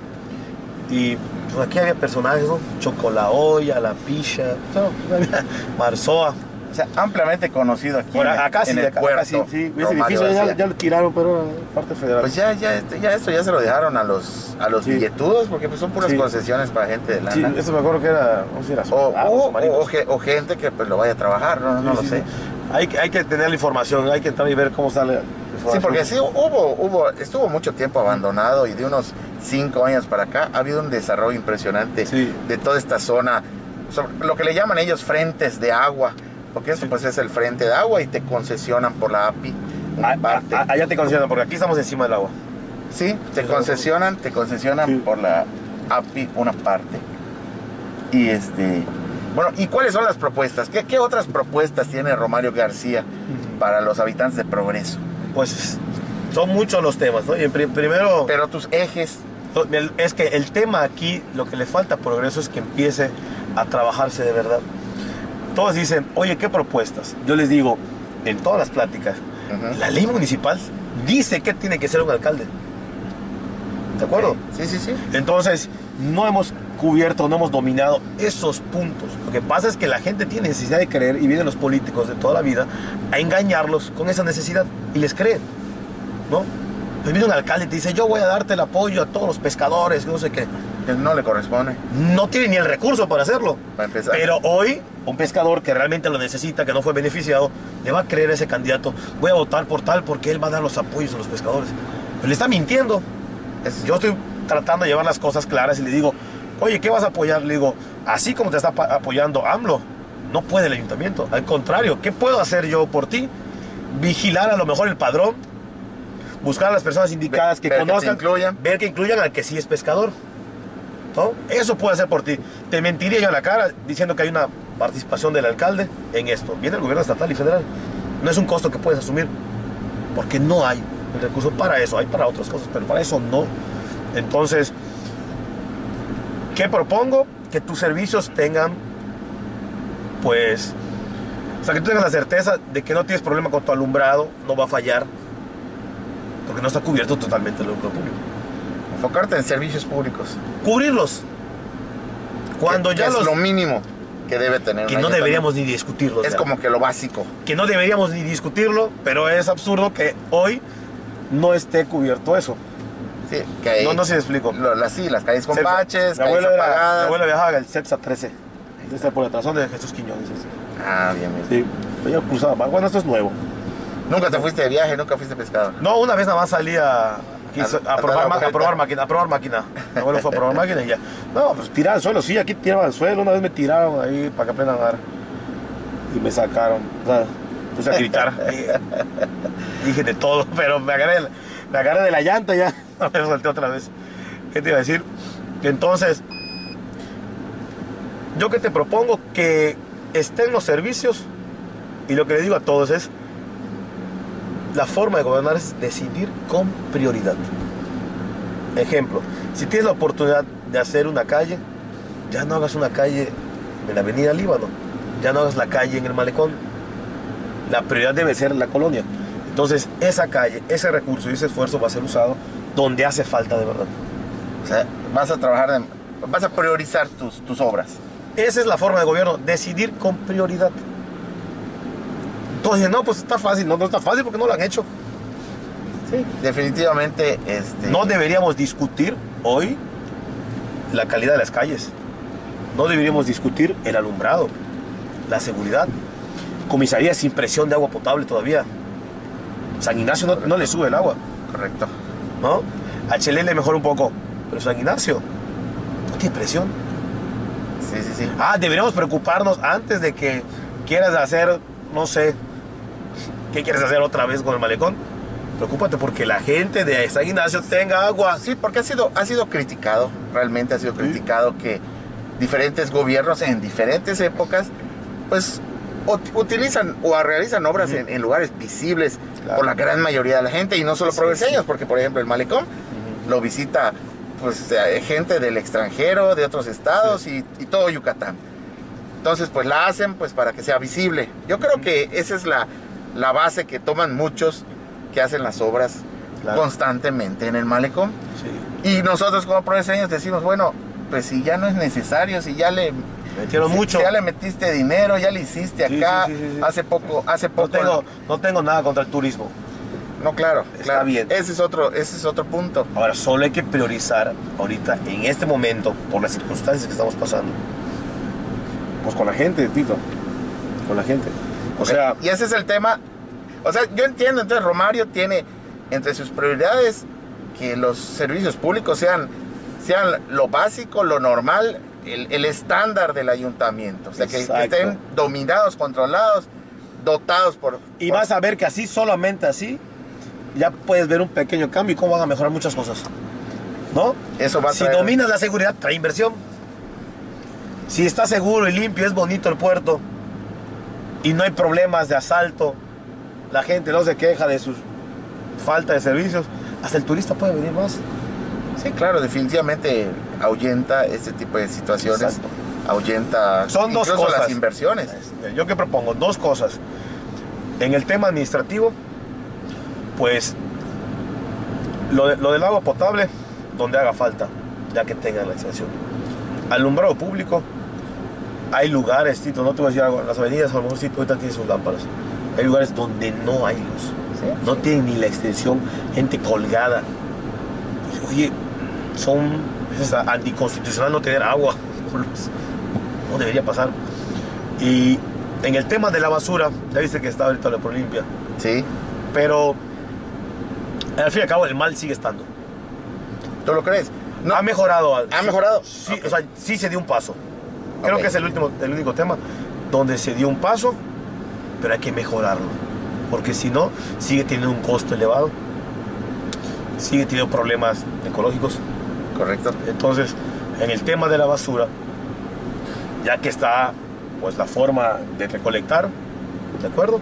Y pues, aquí había personajes, ¿no? Chocolaoya, La Picha, no, había Marzoa. O sea, ampliamente conocido aquí Por en, el- acá sí, en el acá, puerto. acá sí, sí. Ese Romario edificio ya, García. ya lo tiraron, pero era parte federal. Pues ya, ya, este- ya esto ya se lo dejaron a los, a los Sí. billetudos, porque pues son puras Sí. concesiones para gente de sí, lana. eso me acuerdo que era, no sé si era O, soldados, o, marinos. o- o ge- o gente que pues lo vaya a trabajar, no, no Sí, lo sí, sé. sí. Hay, que- hay que tener la información, hay que entrar y ver cómo sale la Sí, información. porque sí hubo, hubo, estuvo mucho tiempo abandonado y de unos cinco años para acá ha habido un desarrollo impresionante Sí. de toda esta zona, sobre lo que le llaman ellos frentes de agua, porque eso Sí. pues es el frente de agua y te concesionan por la A P I una Ah, parte. ah, allá te concesionan, porque aquí estamos encima del agua. Sí, te Sí, concesionan, te concesionan sí. por la A P I una parte. Y este, bueno, ¿y cuáles son las propuestas? ¿Qué, qué otras propuestas tiene Romario García Ujú. para los habitantes de Progreso? Pues son muchos los temas, ¿no? Y en pri- primero, Pero tus ejes, el- es que el tema aquí, lo que le falta a Progreso es que empiece a trabajarse de verdad. Todos dicen, oye, ¿qué propuestas? Yo les digo, en todas las pláticas, Ujú. la ley municipal dice que tiene que ser un alcalde. ¿De acuerdo? Sí, sí, sí. Entonces, no hemos cubierto, no hemos dominado esos puntos. Lo que pasa es que la gente tiene necesidad de creer y vienen los políticos de toda la vida a engañarlos con esa necesidad y les creen, ¿no? Pues viene un alcalde y te dice, yo voy a darte el apoyo a todos los pescadores, no sé qué. Que no le corresponde, No tiene ni el recurso para hacerlo. para empezar. Pero hoy, un pescador que realmente lo necesita, que no fue beneficiado, le va a creer a ese candidato, voy a votar por tal porque él va a dar los apoyos a los pescadores. Pero le está mintiendo. Es- Yo estoy tratando de llevar las cosas claras y le digo, oye, ¿qué vas a apoyar? Le digo, así como te está pa- apoyando AMLO, no puede el ayuntamiento. Al contrario, ¿qué puedo hacer yo por ti? Vigilar a lo mejor el padrón, buscar a las personas indicadas que Ver que te conozcan, incluyan. ver que incluyan al que sí es pescador, ¿no? Eso puedo hacer por ti. Te mentiría yo a la cara diciendo que hay una participación del alcalde en esto. Viene el gobierno estatal y federal. No es un costo que puedes asumir, porque no hay el recurso para eso. Hay para otras cosas, pero para eso no. Entonces, ¿qué propongo? Que tus servicios tengan, pues, o sea, que tú tengas la certeza de que no tienes problema con tu alumbrado, no va a fallar, porque no está cubierto totalmente el alumbrado público. Enfocarte en servicios públicos. Cubrirlos. Cuando que, ya que los... es lo mínimo que debe tener. que un no ayuntamiento. deberíamos ni discutirlo. Es ya. como que lo básico. Que no deberíamos ni discutirlo, pero es absurdo que hoy no esté cubierto eso. Sí, que ahí- No, no sé si me explico. Lo- las, sí, las calles con Cepsa. baches, Mi calles abuelo, era, mi apagadas. abuelo viajaba el CEPSA trece. Está por el trasón de Jesús Quiñones. ese. Ah, bien, bien. Sí, yo cruzaba. Bueno, esto es nuevo. Nunca te fuiste de viaje, nunca fuiste pescador. No, una vez nada más salí a, quiso- A- a, a probar, dar la ma- a vuelta. probar máquina. A probar máquina. Mi abuelo fue a probar máquina y ya. No, pues tirar al suelo. Sí, aquí tiraban al suelo. Una vez me tiraron ahí para que aprendan a nadar. Y me sacaron. O sea, puse a gritar. Y dije de todo, pero me agarré, me agarré de la llanta y ya. Me solté otra vez. ¿Qué te iba a decir? Entonces, yo que te propongo que estén los servicios, y lo que le digo a todos es, la forma de gobernar es decidir con prioridad. Ejemplo, si tienes la oportunidad de hacer una calle, ya no hagas una calle en la avenida Líbano, ya no hagas la calle en el Malecón. La prioridad debe ser la colonia. Entonces, esa calle, ese recurso y ese esfuerzo va a ser usado donde hace falta de verdad. O sea, vas a trabajar, de- vas a priorizar tus, tus obras. Esa es la forma de gobierno, decidir con prioridad. Todos dicen, no, pues está fácil. No, no está fácil porque no lo han hecho. Sí. Definitivamente, este... No deberíamos discutir hoy la calidad de las calles. No deberíamos discutir el alumbrado, la seguridad. Comisaría sin presión de agua potable todavía. San Ignacio no, no le sube el agua, Correcto. ¿no? A Chelé le mejora un poco, pero San Ignacio no tiene presión. Sí, sí, sí. Ah, deberíamos preocuparnos antes de que quieras hacer, no sé, ¿qué quieres hacer otra vez con el malecón? Preocúpate porque la gente de San Ignacio tenga agua. Sí, porque ha sido, ha sido criticado, realmente ha sido criticado que diferentes gobiernos en diferentes épocas, pues ut- utilizan o realizan obras en, en lugares visibles Claro. por la gran mayoría de la gente y no solo Sí, progreseños, sí. porque por ejemplo el malecón lo visita pues eh, gente del extranjero, de otros estados y, y todo Yucatán. Entonces pues la hacen pues para que sea visible. Yo creo que esa es la, la base que toman muchos que hacen las obras Claro. constantemente en el malecón. Sí. Y nosotros como progreseños decimos, bueno, pues si ya no es necesario, si ya le Metieron si- mucho. si ya le metiste dinero, ya le hiciste Sí, acá, sí, sí, sí, sí. hace poco, hace No poco. tengo, no tengo nada contra el turismo. No, claro, Está claro. bien. Ese es otro, ese es otro punto. Ahora, solo hay que priorizar ahorita, en este momento, por las circunstancias que estamos pasando, pues con la gente, Tito. Con la gente. O sea, y ese es el tema. O sea, yo entiendo, entonces Romario tiene entre sus prioridades que los servicios públicos sean, sean lo básico, lo normal, el, el estándar del ayuntamiento. O sea, que, que Exacto. estén dominados, controlados dotados por... Y por- vas a ver que así, solamente así, ya puedes ver un pequeño cambio y cómo van a mejorar muchas cosas. ¿No? Eso va a Si traer- dominas la seguridad, trae inversión. Si está seguro y limpio, es bonito el puerto y no hay problemas de asalto, la gente no se queja de su falta de servicios, hasta el turista puede venir más. Sí, claro, definitivamente ahuyenta este tipo de situaciones. Exacto. Ahuyenta Son dos incluso cosas. las inversiones. Yo que propongo dos cosas. En el tema administrativo, pues lo, de- lo del agua potable, donde haga falta, ya que tenga la extensión. Alumbrado público, hay lugares, Tito, no te voy a decir algo, en las avenidas a lo mejor sí, ahorita tienen sus lámparas. Hay lugares donde no hay luz, Sí. no tienen ni la extensión, gente colgada. Oye, son, es anticonstitucional no tener agua, no debería pasar. Y en el tema de la basura, ya viste que está ahorita la Prolimpia, Sí. pero al fin y al cabo el mal sigue estando. ¿Tú lo crees? No. Ha mejorado. ¿Ha mejorado? Sí, Ok. o sea, sí se dio un paso. Creo Ok. que es el, último, el único tema donde se dio un paso, pero hay que mejorarlo. Porque si no, sigue teniendo un costo elevado, sigue teniendo problemas ecológicos. Correcto. Entonces, en el tema de la basura, ya que está pues la forma de recolectar, ¿de acuerdo?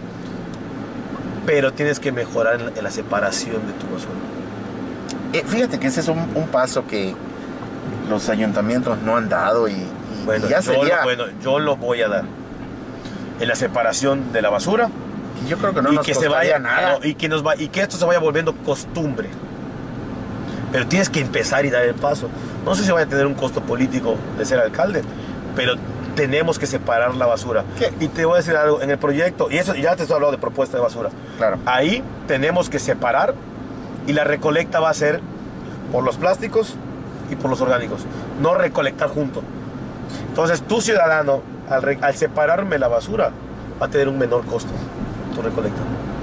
Pero tienes que mejorar en la, en la separación de tu basura. Eh, fíjate que ese es un, un paso que los ayuntamientos no han dado y, y- Bueno, y ya yo sería... lo, bueno, yo lo voy a dar. En la separación de la basura, y yo creo que no y nos que se costaría vaya nada. no, y que nos va y que esto se vaya volviendo costumbre. Pero tienes que empezar y dar el paso. No sé si vaya a tener un costo político de ser alcalde, pero tenemos que separar la basura. ¿Qué? Y te voy a decir algo, en el proyecto, y eso ya te estoy hablando de propuesta de basura. Claro. Ahí tenemos que separar y la recolecta va a ser por los plásticos y por los orgánicos, no recolectar junto. Entonces, tu ciudadano, al, re- al separarme la basura, va a tener un menor costo. Tu recolecta.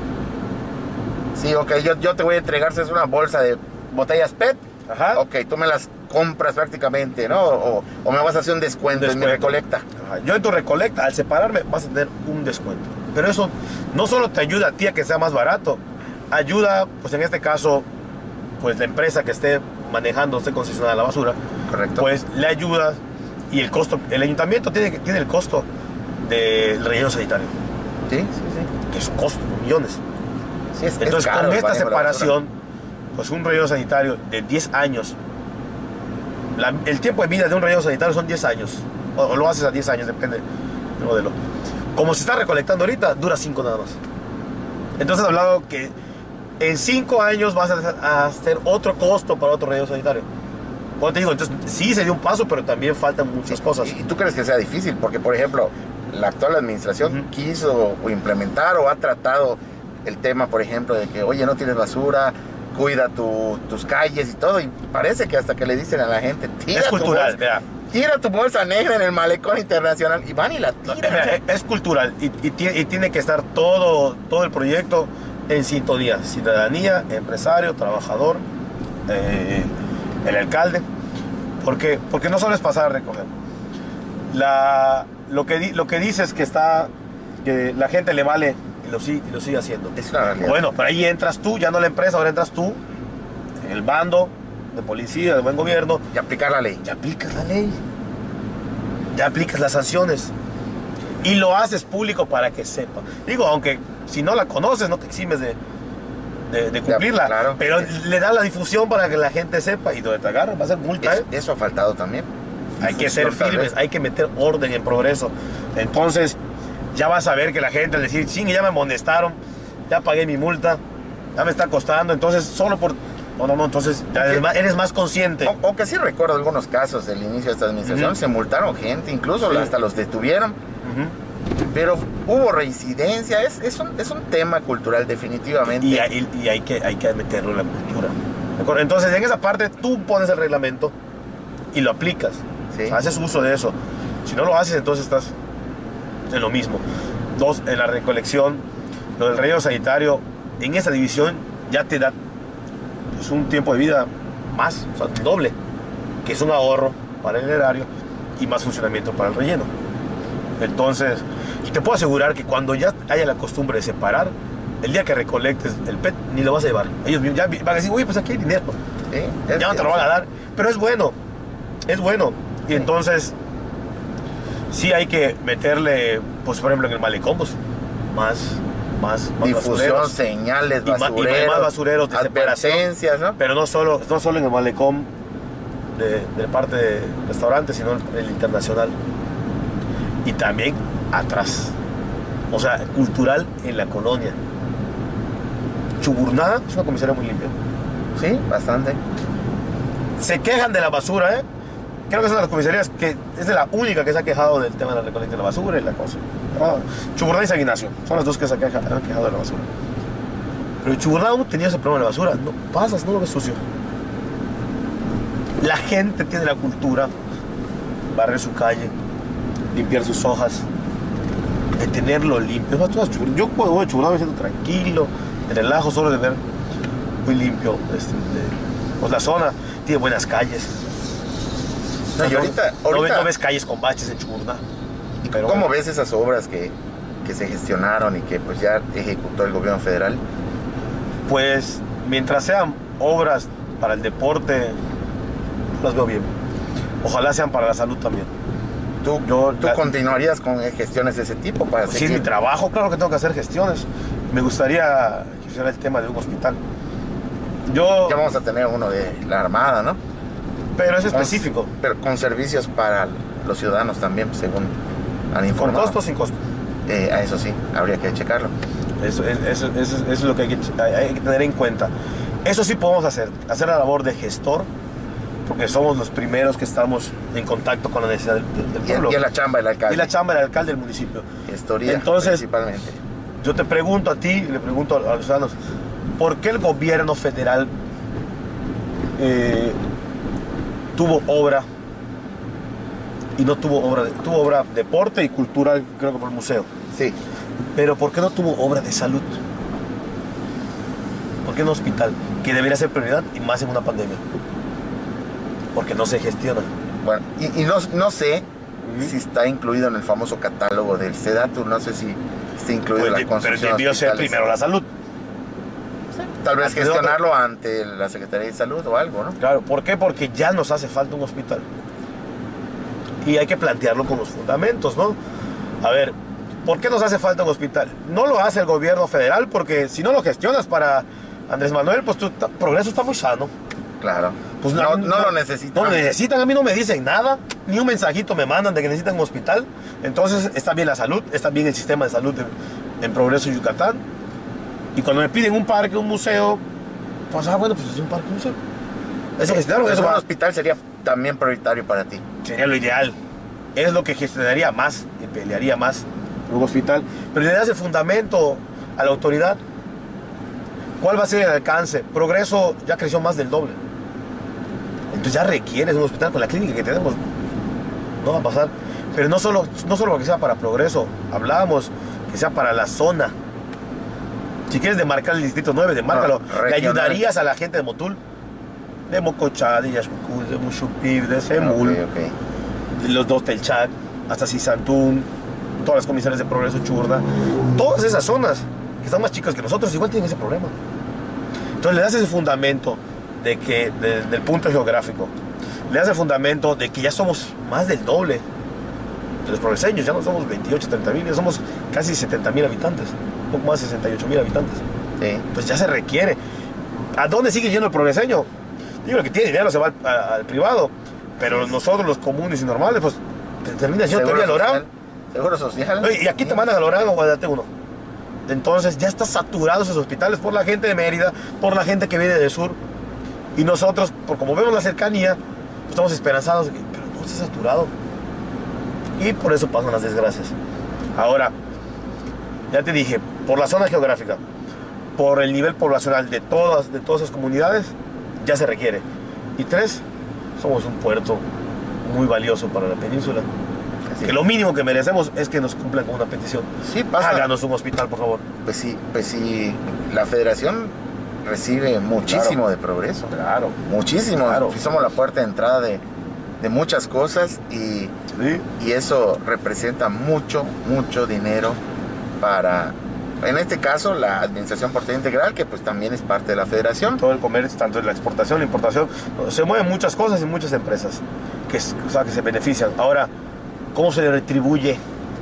Sí, ok, yo, yo te voy a entregar, si es una bolsa de botellas P E T. Ajá. Ok, tú me las compras prácticamente, ¿no? O, o me vas a hacer un descuento, en mi Descuento. recolecta. Ajá. Yo en tu recolecta, al separarme, vas a tener un descuento. Pero eso no solo te ayuda a ti a que sea más barato, ayuda, pues en este caso, pues la empresa que esté manejando, esté concesionada la basura, Correcto. pues le ayuda y el costo, el ayuntamiento tiene, tiene el costo del relleno sanitario, Sí, sí, sí. que es un costo, millones. Sí, es- es Entonces, caro con el esta manejo de la basura. separación, pues un relleno sanitario de diez años, la- el tiempo de vida de un relleno sanitario son diez años, o, o lo haces a diez años, depende del modelo. Como se está recolectando ahorita, dura cinco nada más. Entonces, he hablado que en cinco años vas a hacer- a hacer otro costo para otro relleno sanitario. Como te digo, entonces sí se dio un paso, pero también faltan muchas cosas. ¿Y tú crees que sea difícil? Porque, por ejemplo, la actual administración Ujú. quiso o implementar o ha tratado el tema, por ejemplo, de que, oye, no tienes basura, cuida tu- tus calles y todo. Y parece que hasta que le dicen a la gente, tira Es tu cultural, bolsa- vea. tira tu bolsa negra en el malecón internacional y van y la No, tiran. mira, es cultural y, y tie- y tiene que estar todo, todo el proyecto en sintonía. Ciudadanía, empresario, trabajador, eh, el alcalde. ¿Por qué? Porque no solo es pasar a recoger. La, lo, que, di- lo que dices que está, que la gente le vale y lo, sigue, y lo sigue haciendo. Es una realidad. Bueno, pero ahí entras tú, ya no la empresa, ahora entras tú, en el bando de policía, de buen gobierno, Y aplicar la ley. ya aplicas la ley, ya aplicas las sanciones y lo haces público para que sepa. Digo, aunque si no la conoces, no te eximes de, de, de cumplirla, claro. pero le da la difusión para que la gente sepa y donde te agarran va a ser multa. Es- ¿eh? eso ha faltado también. Hay que ser Difusión, tal firmes, vez. hay que meter orden en progreso. Entonces, ya vas a ver que la gente al decir, sí, ya me amonestaron, ya pagué mi multa, ya me está costando, entonces solo por... No, no, no, entonces ya eres, más, eres más consciente. O- Aunque sí recuerdo algunos casos del inicio de esta administración, Ujú. se multaron gente, incluso Sí. hasta los detuvieron, Ujú. pero hubo reincidencia, es, es, un, es un tema cultural definitivamente. Y, hay, y hay, que, hay que meterlo en la cultura. ¿De acuerdo? Entonces, en esa parte tú pones el reglamento y lo aplicas. Sí. Haces uso de eso. Si no lo haces, entonces estás en lo mismo. Dos, en la recolección, lo del relleno sanitario, en esa división ya te da pues, un tiempo de vida más, o sea, doble, que es un ahorro para el erario y más funcionamiento para el relleno. Entonces, Y te puedo asegurar que cuando ya haya la costumbre de separar, el día que recolectes el P E T, ni lo vas a llevar. Ellos ya van a decir, uy, pues aquí hay dinero. Sí, es, Ya no te lo van a dar. Pero es bueno. Es bueno. Y Sí. entonces, sí hay que meterle, pues por ejemplo en el malecón, pues más, más, más difusión, basureros. señales, Y ma- y basureros, más basureros de separación. advertencias, ¿no? Pero no solo, no solo en el malecón de, de parte de restaurantes, sino el, el internacional. Y también atrás. O sea, cultural en la colonia. Chuburná es una comisaría muy limpia. Sí, bastante. Se quejan de la basura, ¿eh? Creo que es una de las comisarías que es de la única que se ha quejado del tema de la recolecta de la basura y la cosa. Ah, Chuburná y San Ignacio son las dos que se han quejado, han quejado de la basura. Pero Chuburná no tenía ese problema de la basura. No pasas, no lo ves sucio. La gente tiene la cultura, barrer su calle, limpiar sus hojas, de tenerlo limpio. Es más, tú vas a Chuburná- Yo cuando voy a Chuburná me siento tranquilo, me relajo solo de ver muy limpio. Este, de- pues la zona tiene buenas calles. No, y ahorita- no, ahorita- ves, no ves calles con baches en Chuburná. ¿Y Pero cómo bueno. ves esas obras que, que se gestionaron y que pues ya ejecutó el gobierno federal? Pues mientras sean obras para el deporte, las veo bien. Ojalá sean para la salud también. ¿Tú, Yo- ¿tú la- continuarías con gestiones de ese tipo para Pues sí, es mi seguir? trabajo, claro que tengo que hacer gestiones. Me gustaría que fuera el tema de un hospital. Yo, Ya vamos a tener uno de la Armada, ¿no? pero es Con- específico. pero con servicios para los ciudadanos también, según han ¿Con informado. costo o sin costo? Eh, a eso sí, habría que checarlo. Eso, es- eso, eso- eso es lo que hay que, hay- hay que tener en cuenta. Eso sí podemos hacer, hacer la labor de gestor, porque somos los primeros que estamos en contacto con la necesidad del, del Y, pueblo. y es la chamba del alcalde. Y la chamba del alcalde del municipio. Gestoría, Entonces- principalmente. Yo te pregunto a ti y le pregunto a, a los ciudadanos, ¿por qué el gobierno federal eh, tuvo obra y no tuvo obra, de, tuvo obra deporte y cultural, creo que por el museo? Sí. Pero ¿por qué no tuvo obra de salud? ¿Por qué no hospital? Que debería ser prioridad y más en una pandemia. Porque no se gestiona. Bueno, y, y no, no sé Ujú. si está incluido en el famoso catálogo del SEDATU, no sé si está incluido Pues la de- pero construcción debió de ser hospitales. primero la salud. Tal vez Antes de gestionarlo ante la Secretaría de Salud o algo, ¿no? Claro, ¿por qué? Porque ya nos hace falta un hospital. Y hay que plantearlo con los fundamentos, ¿no? A ver, ¿por qué nos hace falta un hospital? No lo hace el gobierno federal porque si no lo gestionas para Andrés Manuel, pues tu ta- progreso está muy sano. Claro. Pues no, no, lo necesitan. No lo necesitan, a mí no me dicen nada, ni un mensajito me mandan de que necesitan un hospital. Entonces está bien la salud, está bien el sistema de salud en, en Progreso Yucatán. Y cuando me piden un parque, un museo, pues ah, bueno, pues es un parque, un museo. Eso gestionaron, Pues eso un va- hospital sería también prioritario para ti. sería lo ideal. Es lo que gestionaría más y pelearía más por un hospital. Pero le das el fundamento a la autoridad. ¿Cuál va a ser el alcance? Progreso ya creció más del doble. Entonces ya requieres un hospital con la clínica que tenemos. No va a pasar. Pero no solo, no solo que sea para Progreso. Hablábamos que sea para la zona. Si quieres demarcar el distrito nueve, demárcalo. No, Le regional. ayudarías a la gente de Motul. De Mocochá, de Yaxcucú, de Mushupib, de Semul. Ok, ok. Los dos Telchac, hasta Sisantún, todas las comisiones de Progreso Churda, todas esas zonas que están más chicas que nosotros igual tienen ese problema. Entonces le das ese fundamento de que, de- del punto geográfico, le das el fundamento de que ya somos más del doble de los progreseños, ya no somos veintiocho, treinta mil, ya somos casi setenta mil habitantes, un poco más de sesenta y ocho mil habitantes. Sí. Pues ya se requiere. ¿A dónde sigue yendo el progreseño? Digo, el que tiene dinero se va al, a- al privado, pero nosotros los comunes y normales, pues te terminas yendo todavía al Orán. social. Seguro social. Oye, y aquí te mandan al Orán o Guadalate uno. Entonces ya está saturados esos hospitales por la gente de Mérida, por la gente que viene del sur. Y nosotros, por como vemos la cercanía, pues estamos esperanzados de que pero no está saturado. Y por eso pasan las desgracias. Ahora, ya te dije, por la zona geográfica, por el nivel poblacional de todas, de todas esas comunidades, ya se requiere. Y tres, somos un puerto muy valioso para la península. Así Que lo mínimo que merecemos es que nos cumplan con una petición. Sí, pasa. Háganos un hospital, por favor. Pues sí, pues sí, la federación recibe muchísimo Claro. de Progreso. Claro. Muchísimo. Claro. Sí, somos la puerta de entrada de, de muchas cosas y ¿Sí? Y eso representa mucho, mucho dinero para, en este caso, la Administración Portuaria Integral, que pues también es parte de la federación. Todo el comercio, tanto la exportación, la importación, se mueven muchas cosas y muchas empresas que, o sea, que se benefician. Ahora, ¿cómo se le retribuye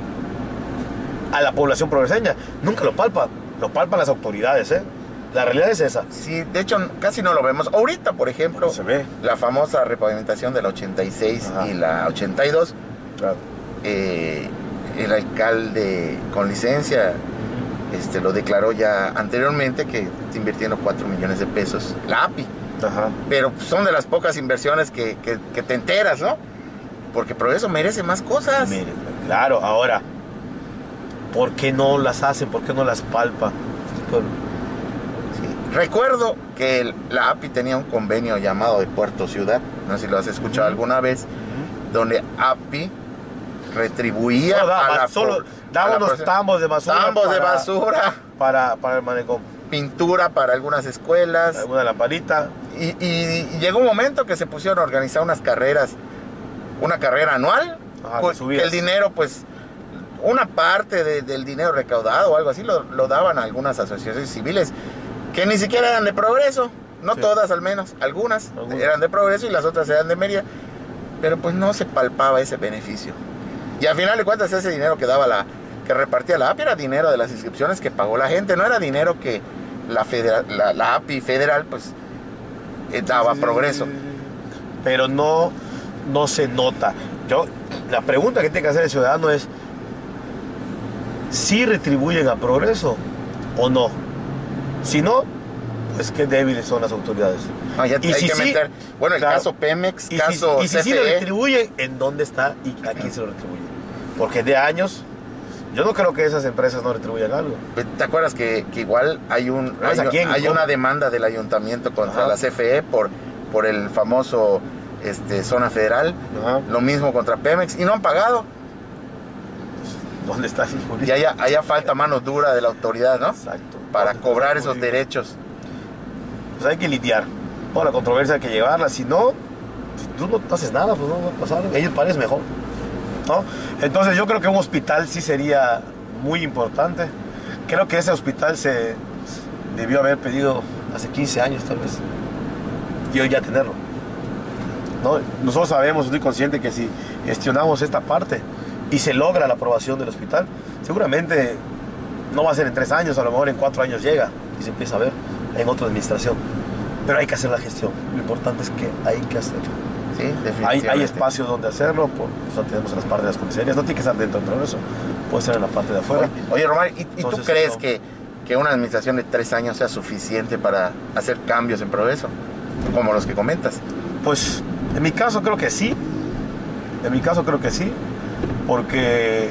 a la población progreseña? Nunca lo palpa, lo palpan las autoridades, ¿eh? La realidad es esa. Sí, de hecho casi no lo vemos. Ahorita, por ejemplo, No se ve. la famosa repavimentación de la ochenta y seis Ajá. y la ochenta y dos, Claro. eh, el alcalde con licencia este, lo declaró ya anteriormente que está invirtiendo cuatro millones de pesos la A P I. Ajá. Pero son de las pocas inversiones que, que, que te enteras, ¿no? Porque Progreso merece más cosas. Mire, claro, ahora, ¿por qué no las hacen? ¿Por qué no las palpa? Pues, Sí. Recuerdo que el- la A P I tenía un convenio llamado de Puerto Ciudad, no sé si lo has escuchado Ujú. alguna vez, donde A P I retribuía solo daba, a la solo po- daba a la unos población tambos de basura. tambos de para- basura, Para, para el malecón. pintura para algunas escuelas. Alguna lamparita. Y, y- y llegó un momento que se pusieron a organizar unas carreras, una carrera anual, Ajá, pues, de subidas. que el dinero, pues, una parte de- del dinero recaudado o algo así lo, lo daban a algunas asociaciones civiles que ni siquiera eran de Progreso, no Sí. todas al menos, algunas, Algunas. eran de Progreso y las otras eran de Mérida, pero pues no se palpaba ese beneficio. Y al final de cuentas ese dinero que daba la, que repartía la A P I era dinero de las inscripciones que pagó la gente, no era dinero que la, federa- la, la A P I federal pues eh, daba a Sí, Progreso. Pero no, no se nota. Yo, la pregunta que tiene que hacer el ciudadano es: ¿si retribuyen a Progreso o no? Si no, pues qué débiles son las autoridades. No, ya Y hay si que sí, meter, bueno, el claro. caso Pemex, Y caso si, y si sí lo C F E. retribuyen, ¿en dónde está y a quién se lo retribuye? Porque de años, yo no creo que esas empresas no retribuyan algo. ¿Te acuerdas que, que igual hay un ¿Sabes hay, a quién? hay ¿Cómo? una demanda del ayuntamiento contra Ajá. la C F E por, por el famoso este, zona federal? Ajá. Lo mismo contra Pemex y no han pagado. ¿Dónde está ese Y allá, allá falta mano dura de la autoridad, ¿no? Exacto. Para ¿Dónde está cobrar ese esos jurídico? derechos. Pues hay que lidiar. Toda la controversia hay que llevarla. Si no, si tú no haces nada, pues no va a pasar. Ellos parecen mejor, ¿no? Entonces yo creo que un hospital sí sería muy importante. Creo que ese hospital se debió haber pedido hace quince años tal vez. Y hoy ya tenerlo, ¿no? Nosotros sabemos, estoy consciente que si gestionamos esta parte y se logra la aprobación del hospital, seguramente no va a ser en tres años, a lo mejor en cuatro años llega y se empieza a ver en otra administración. Pero hay que hacer la gestión. Lo importante es que hay que hacerlo. Sí, Hay, definitivamente. hay espacios donde hacerlo, por, o sea, tenemos en las partes de las comisarías, no tiene que estar dentro del progreso, puede ser en la parte de afuera. Oye, Román, ¿y, y tú Entonces, crees no. que, que una administración de tres años sea suficiente para hacer cambios en Progreso? Como los que comentas. Pues en mi caso creo que sí, en mi caso creo que sí, porque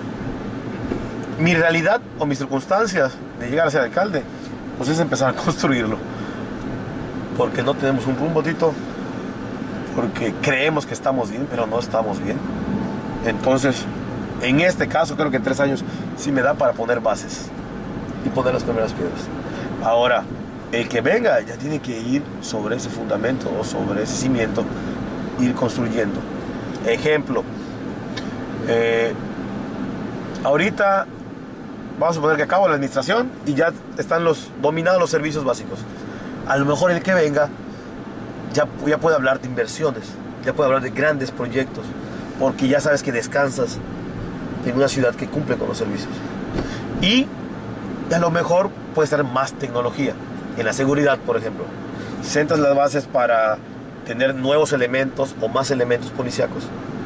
mi realidad o mis circunstancias de llegar a ser alcalde, pues es empezar a construirlo. Porque no tenemos un rumbo, Tito, porque creemos que estamos bien, pero no estamos bien. Entonces, en este caso creo que en tres años sí me da para poner bases y poner las primeras piedras. Ahora, el que venga ya tiene que ir sobre ese fundamento o sobre ese cimiento, ir construyendo. Ejemplo, eh, ahorita vamos a suponer que acabo la administración y ya están los dominados los servicios básicos. A lo mejor el que venga ya, ya puede hablar de inversiones, ya puede hablar de grandes proyectos, porque ya sabes que descansas en una ciudad que cumple con los servicios. Y a lo mejor puede estar más tecnología, en la seguridad, por ejemplo. Sentas las bases para tener nuevos elementos o más elementos policíacos.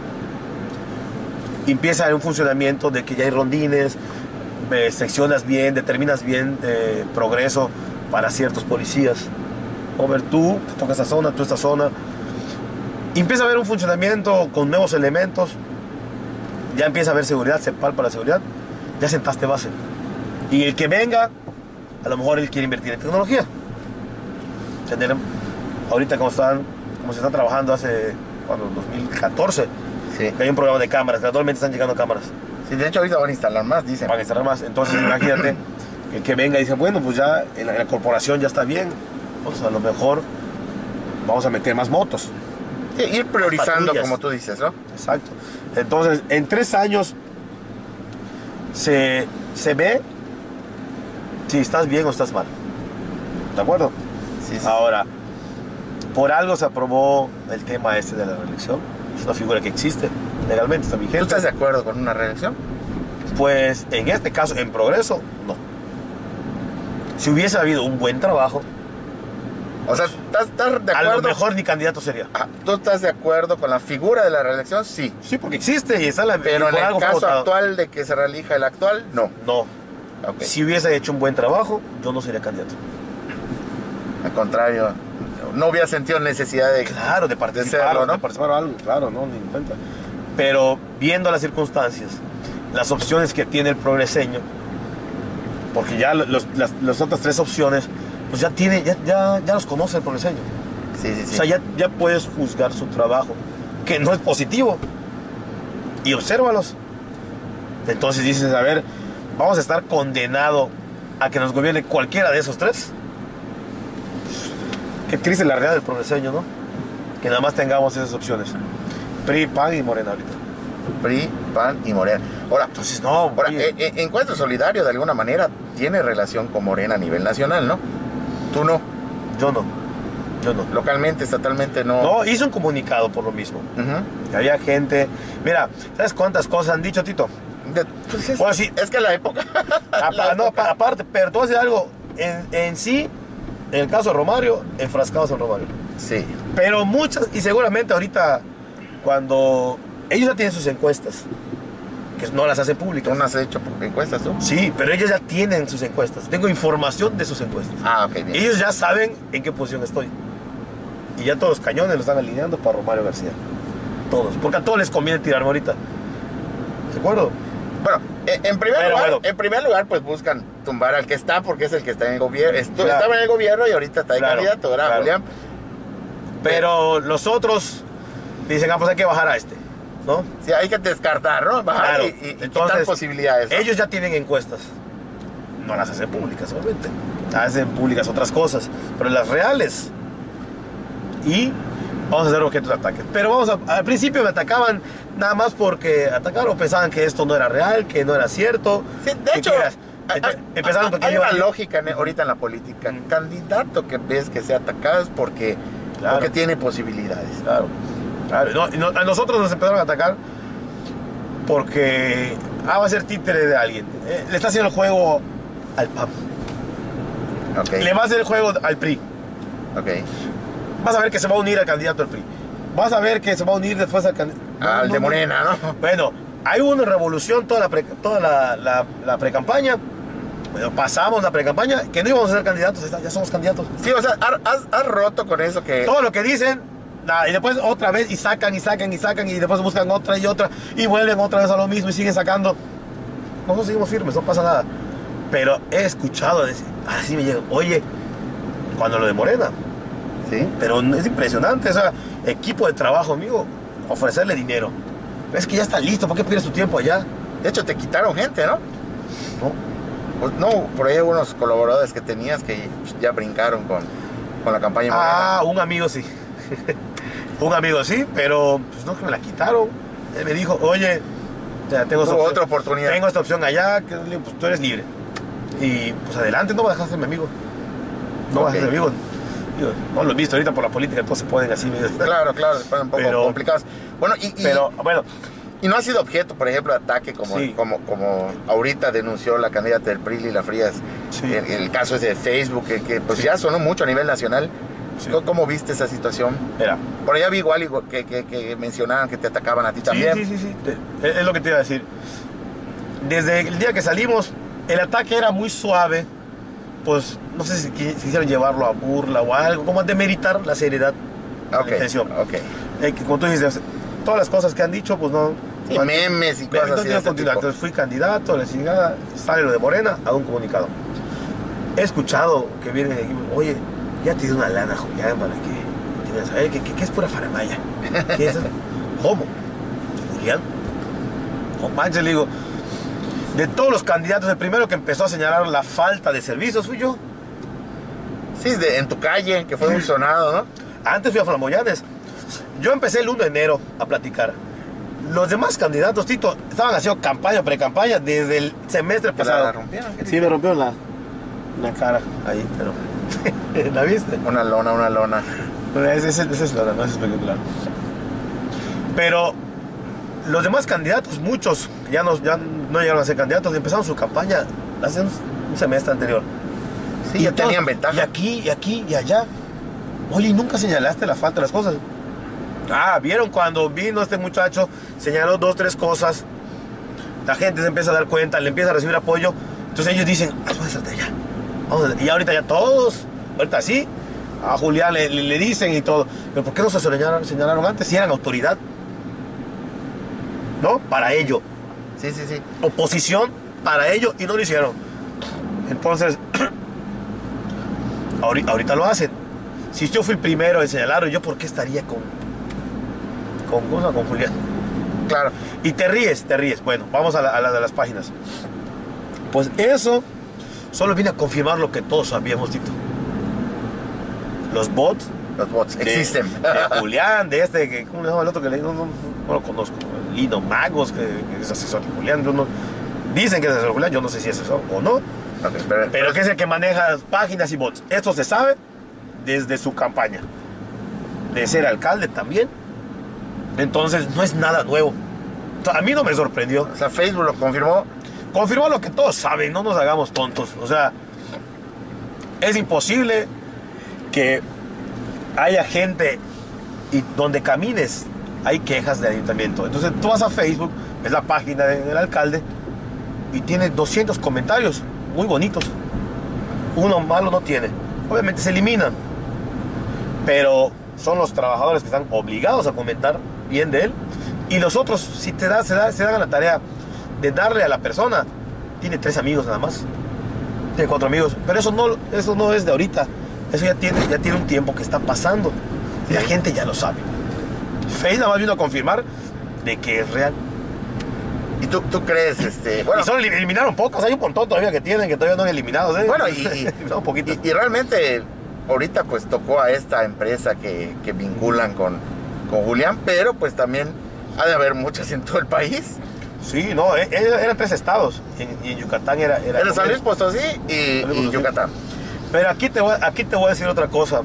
Empieza un funcionamiento de que ya hay rondines, eh, seccionas bien, determinas bien eh, progreso para ciertos policías. O ver, tú te toca esta zona, tú esta zona. Y empieza a haber un funcionamiento con nuevos elementos. Ya empieza a haber seguridad, se palpa la seguridad. Ya sentaste base. Y el que venga, a lo mejor él quiere invertir en tecnología. Tener, ahorita como están, como se está trabajando hace, cuando, dos mil catorce, Sí. hay un programa de cámaras, gradualmente están llegando cámaras. Sí, de hecho ahorita van a instalar más, dicen. Van a instalar más. Entonces imagínate que el que venga y dice, bueno, pues ya en la, en la corporación ya está bien. Pues a lo mejor vamos a meter más motos. Sí, ir priorizando, patrullas. como tú dices, ¿no? Exacto. Entonces, en tres años se, se ve si estás bien o estás mal. ¿De acuerdo? Sí, sí. Ahora, por algo se aprobó el tema este de la reelección. Es una figura que existe legalmente, está vigente. ¿Tú estás de acuerdo con una reelección? Pues en este caso, en Progreso, no. Si hubiese habido un buen trabajo, O sea, ¿estás, estás de a lo acuerdo? mejor ni candidato sería. Ah, ¿tú estás de acuerdo con la figura de la reelección? Sí. Sí, porque existe y está la. Pero en por el algo fue caso votado. actual de que se reelija el actual, no. No. Ok. Si hubiese hecho un buen trabajo, yo no sería candidato. Al contrario, no hubiera sentido necesidad de... Claro, de participar, serlo, ¿no? de participar o algo, claro, no, ni en cuenta. Pero viendo las circunstancias, las opciones que tiene el progreseño, porque ya los, las, las otras tres opciones, pues ya tiene, ya, ya, ya los conoce el progreseño. Sí, sí, sí. O sea, ya, ya puedes juzgar su trabajo, que no es positivo, y obsérvalos. Entonces dices, a ver, vamos a estar condenados a que nos gobierne cualquiera de esos tres. Qué triste la realidad del progreseño, ¿no? Que nada más tengamos esas opciones. P R I, P A N y Morena ahorita. P R I, P A N y Morena. Ahora, Entonces, no, ahora oye, eh, eh, Encuentro Solidario de alguna manera tiene relación con Morena a nivel nacional, ¿no? Tú no. yo no, yo no. Localmente, estatalmente no. No, hice un comunicado por lo mismo. Ujú. Que había gente... Mira, ¿sabes cuántas cosas han dicho, Tito? De- pues es, Bueno, sí. es que la época... Apa- no, apa- aparte, pero tú haces algo, en, en sí, en el caso de Romario, enfrascados en Romario. Sí. Pero muchas, y seguramente ahorita, cuando ellos ya tienen sus encuestas, que no las hacen ¿Tú públicas. no has hecho encuestas tú? Sí, pero ellos ya tienen sus encuestas. Tengo información de sus encuestas. Ah, ok, bien. Ellos ya saben en qué posición estoy. Y ya todos los cañones los están alineando para Romario García. Todos. Porque a todos les conviene tirarme ahorita. ¿De acuerdo? Bueno, eh, en primer Pero lugar, bueno. en primer lugar, pues buscan tumbar al que está porque es el que está en el gobierno. Estu- Claro. Estaba en el gobierno y ahorita está de Claro, candidato, ¿verdad, claro. Julián? Pero los otros dicen, ah, pues hay que bajar a este. ¿No? Sí, hay que descartar, ¿no? Bajar Claro. y, y- y quitar Entonces, posibilidades, ¿no? Ellos ya tienen encuestas. No las hacen públicas, obviamente. Hacen públicas otras cosas. Pero las reales. Y vamos a hacer objetos de ataque. Pero vamos a, al principio me atacaban nada más porque atacaron, pensaban que esto no era real, que no era cierto. Sí, de que hecho, quieras. hay- Empe- hay- empezaron porque hay yo- una yo- lógica en- ahorita en la política. Mm. Candidato que ves que sea atacado es porque, Claro. porque tiene posibilidades. Claro, claro. No, y no- a nosotros nos empezaron a atacar porque ah, va a ser títere de alguien. Eh, le está haciendo el juego al P A P. Ok, Le va a hacer el juego al P R I. ok. Vas a ver que se va a unir al candidato del P R I. Vas a ver que se va a unir después al candidato. Al de Morena, ¿no? Bueno, hay una revolución toda la pre, toda la, la, la pre-campaña. Bueno, pasamos la pre-campaña, que no íbamos a ser candidatos, ya somos candidatos. Sí, o sea, has, has- has roto con eso que... Todo lo que dicen, nada, y después otra vez, y sacan, y sacan, y sacan, y después buscan otra y otra, y vuelven otra vez a lo mismo, y siguen sacando. Nosotros seguimos firmes, no pasa nada. Pero he escuchado decir, así me llega, oye, cuando lo de Morena, Sí. pero es impresionante, o sea, equipo de trabajo, amigo, ofrecerle dinero. Es que ya está listo, ¿por qué pierdes tu tiempo allá? De hecho, te quitaron gente, ¿no? ¿No? Pues no, por ahí unos colaboradores que tenías que ya brincaron con, con la campaña Morena. Ah, un amigo sí. Un amigo sí, pero pues no, que me la quitaron. Él me dijo, oye, o sea, tengo esta Tuvo opción, otra oportunidad. tengo esta opción allá, que le digo, pues tú eres libre. Y pues adelante, no me dejaste mi amigo. No me Ok. dejaste mi amigo. Digo, no lo he visto ahorita por la política, todos se ponen así. medio- Claro, claro, se ponen un poco Pero- complicados. Bueno, y, y, Pero bueno, y no ha sido objeto, por ejemplo, de ataque como, Sí. como, como ahorita denunció la candidata del P R I, Lila Frías. Sí. El, el caso ese de Facebook, que, que, pues ya sonó mucho a nivel nacional. Sí. ¿Cómo, cómo viste esa situación? mira. Por allá vi igual, igual que, que, que mencionaban que te atacaban a ti también. Sí, sí, sí, sí. Te- Es es lo que te iba a decir. Desde el día que salimos, el ataque era muy suave. Pues no sé si qui- si quisieron llevarlo a burla o algo, como a demeritar la seriedad de Ok, la intención. ok. Eh, que como tú dices, todas las cosas que han dicho, pues no. Sí, no- memes y no cosas así. de tiene ese continuidad. tipo. Entonces fui candidato, la chingada, sale lo de Morena, hago un comunicado. He escuchado que vienen aquí, oye, ya te dio una lana, Julián, para que tienes a ver, que, que, que es pura faramaya. ¿Qué es eso? ¿Cómo? Julián. No manches, le digo. De todos los candidatos, el primero que empezó a señalar la falta de servicios fui yo. Sí, de- en tu calle, que fue muy sonado, ¿no? Antes fui a Flamboyanes. Yo empecé el uno de enero a platicar. Los demás candidatos, Tito, estaban haciendo campaña, pre-campaña desde el semestre pasado. ¿La rompieron? Sí, me rompieron la, la cara ahí, pero... ¿La viste? Una lona, una lona. Ese, ese, ese es lona, no es espectacular. Pero los demás candidatos, muchos, ya no, ya no llegaron a ser candidatos, empezaron su campaña hace un, un semestre anterior. Sí, y ya todos, tenían ventaja. Y aquí, y aquí, y allá. Oye, ¿nunca señalaste la falta de las cosas? Ah, ¿vieron cuando vino este muchacho? Señaló dos, tres cosas. La gente se empieza a dar cuenta, le empieza a recibir apoyo. Entonces ellos dicen, haz una estrategia. Vamos a... Y ahorita ya todos, ahorita sí, a Julián le, le, le dicen y todo. Pero ¿por qué no se señalaron, señalaron antes si eran autoridad? ¿No? Para ello. Sí, sí, sí. Oposición para ello y no lo hicieron. Entonces, ahorita, ahorita lo hacen. Si yo fui el primero en señalarlo, ¿yo por qué estaría con, con, con, con Julián? Claro. Y te ríes, te ríes. Bueno, vamos a la, a la de las páginas. Pues eso solo viene a confirmar lo que todos sabíamos, Tito. Los bots. Los bots de, existen. De Julián, de este, que, ¿cómo le llama el otro que le no, no, no lo conozco? Lino Magos, que, que es asesor de Julián. Yo no, dicen que es asesor de Julián, yo no sé si es asesor o no. Okay, pero, pero que es el que maneja páginas y bots. Esto se sabe desde su campaña. De ser alcalde también. Entonces no es nada nuevo. O sea, a mí no me sorprendió. O sea, Facebook lo confirmó. Confirmó lo que todos saben, no nos hagamos tontos. O sea, es imposible que haya gente y donde camines hay quejas de ayuntamiento. Entonces tú vas a Facebook, es la página de, del alcalde y tiene doscientos comentarios muy bonitos. Uno malo no tiene. Obviamente se eliminan, pero son los trabajadores que están obligados a comentar bien de él. Y los otros, si te da, se, da, se dan la tarea de darle a la persona, tiene tres amigos nada más, tiene cuatro amigos, pero eso no, eso no es de ahorita, eso ya tiene, ya tiene un tiempo que está pasando y la gente ya lo sabe. Facebook nada más vino a confirmar de que es real. ¿Y tú, tú crees, este, bueno, y solo eliminaron pocos, hay un montón todavía que tienen, que todavía no han eliminado, ¿eh? Bueno, y, y, no, un poquito. y, y realmente ahorita pues tocó a esta empresa que, que vinculan con, con Julián, pero pues también ha de haber muchas en todo el país. Sí, no, eh, eran tres estados y en, en Yucatán era... Era, era San Luis Potosí y, y Yucatán. Pero aquí te, voy, aquí te voy a decir otra cosa.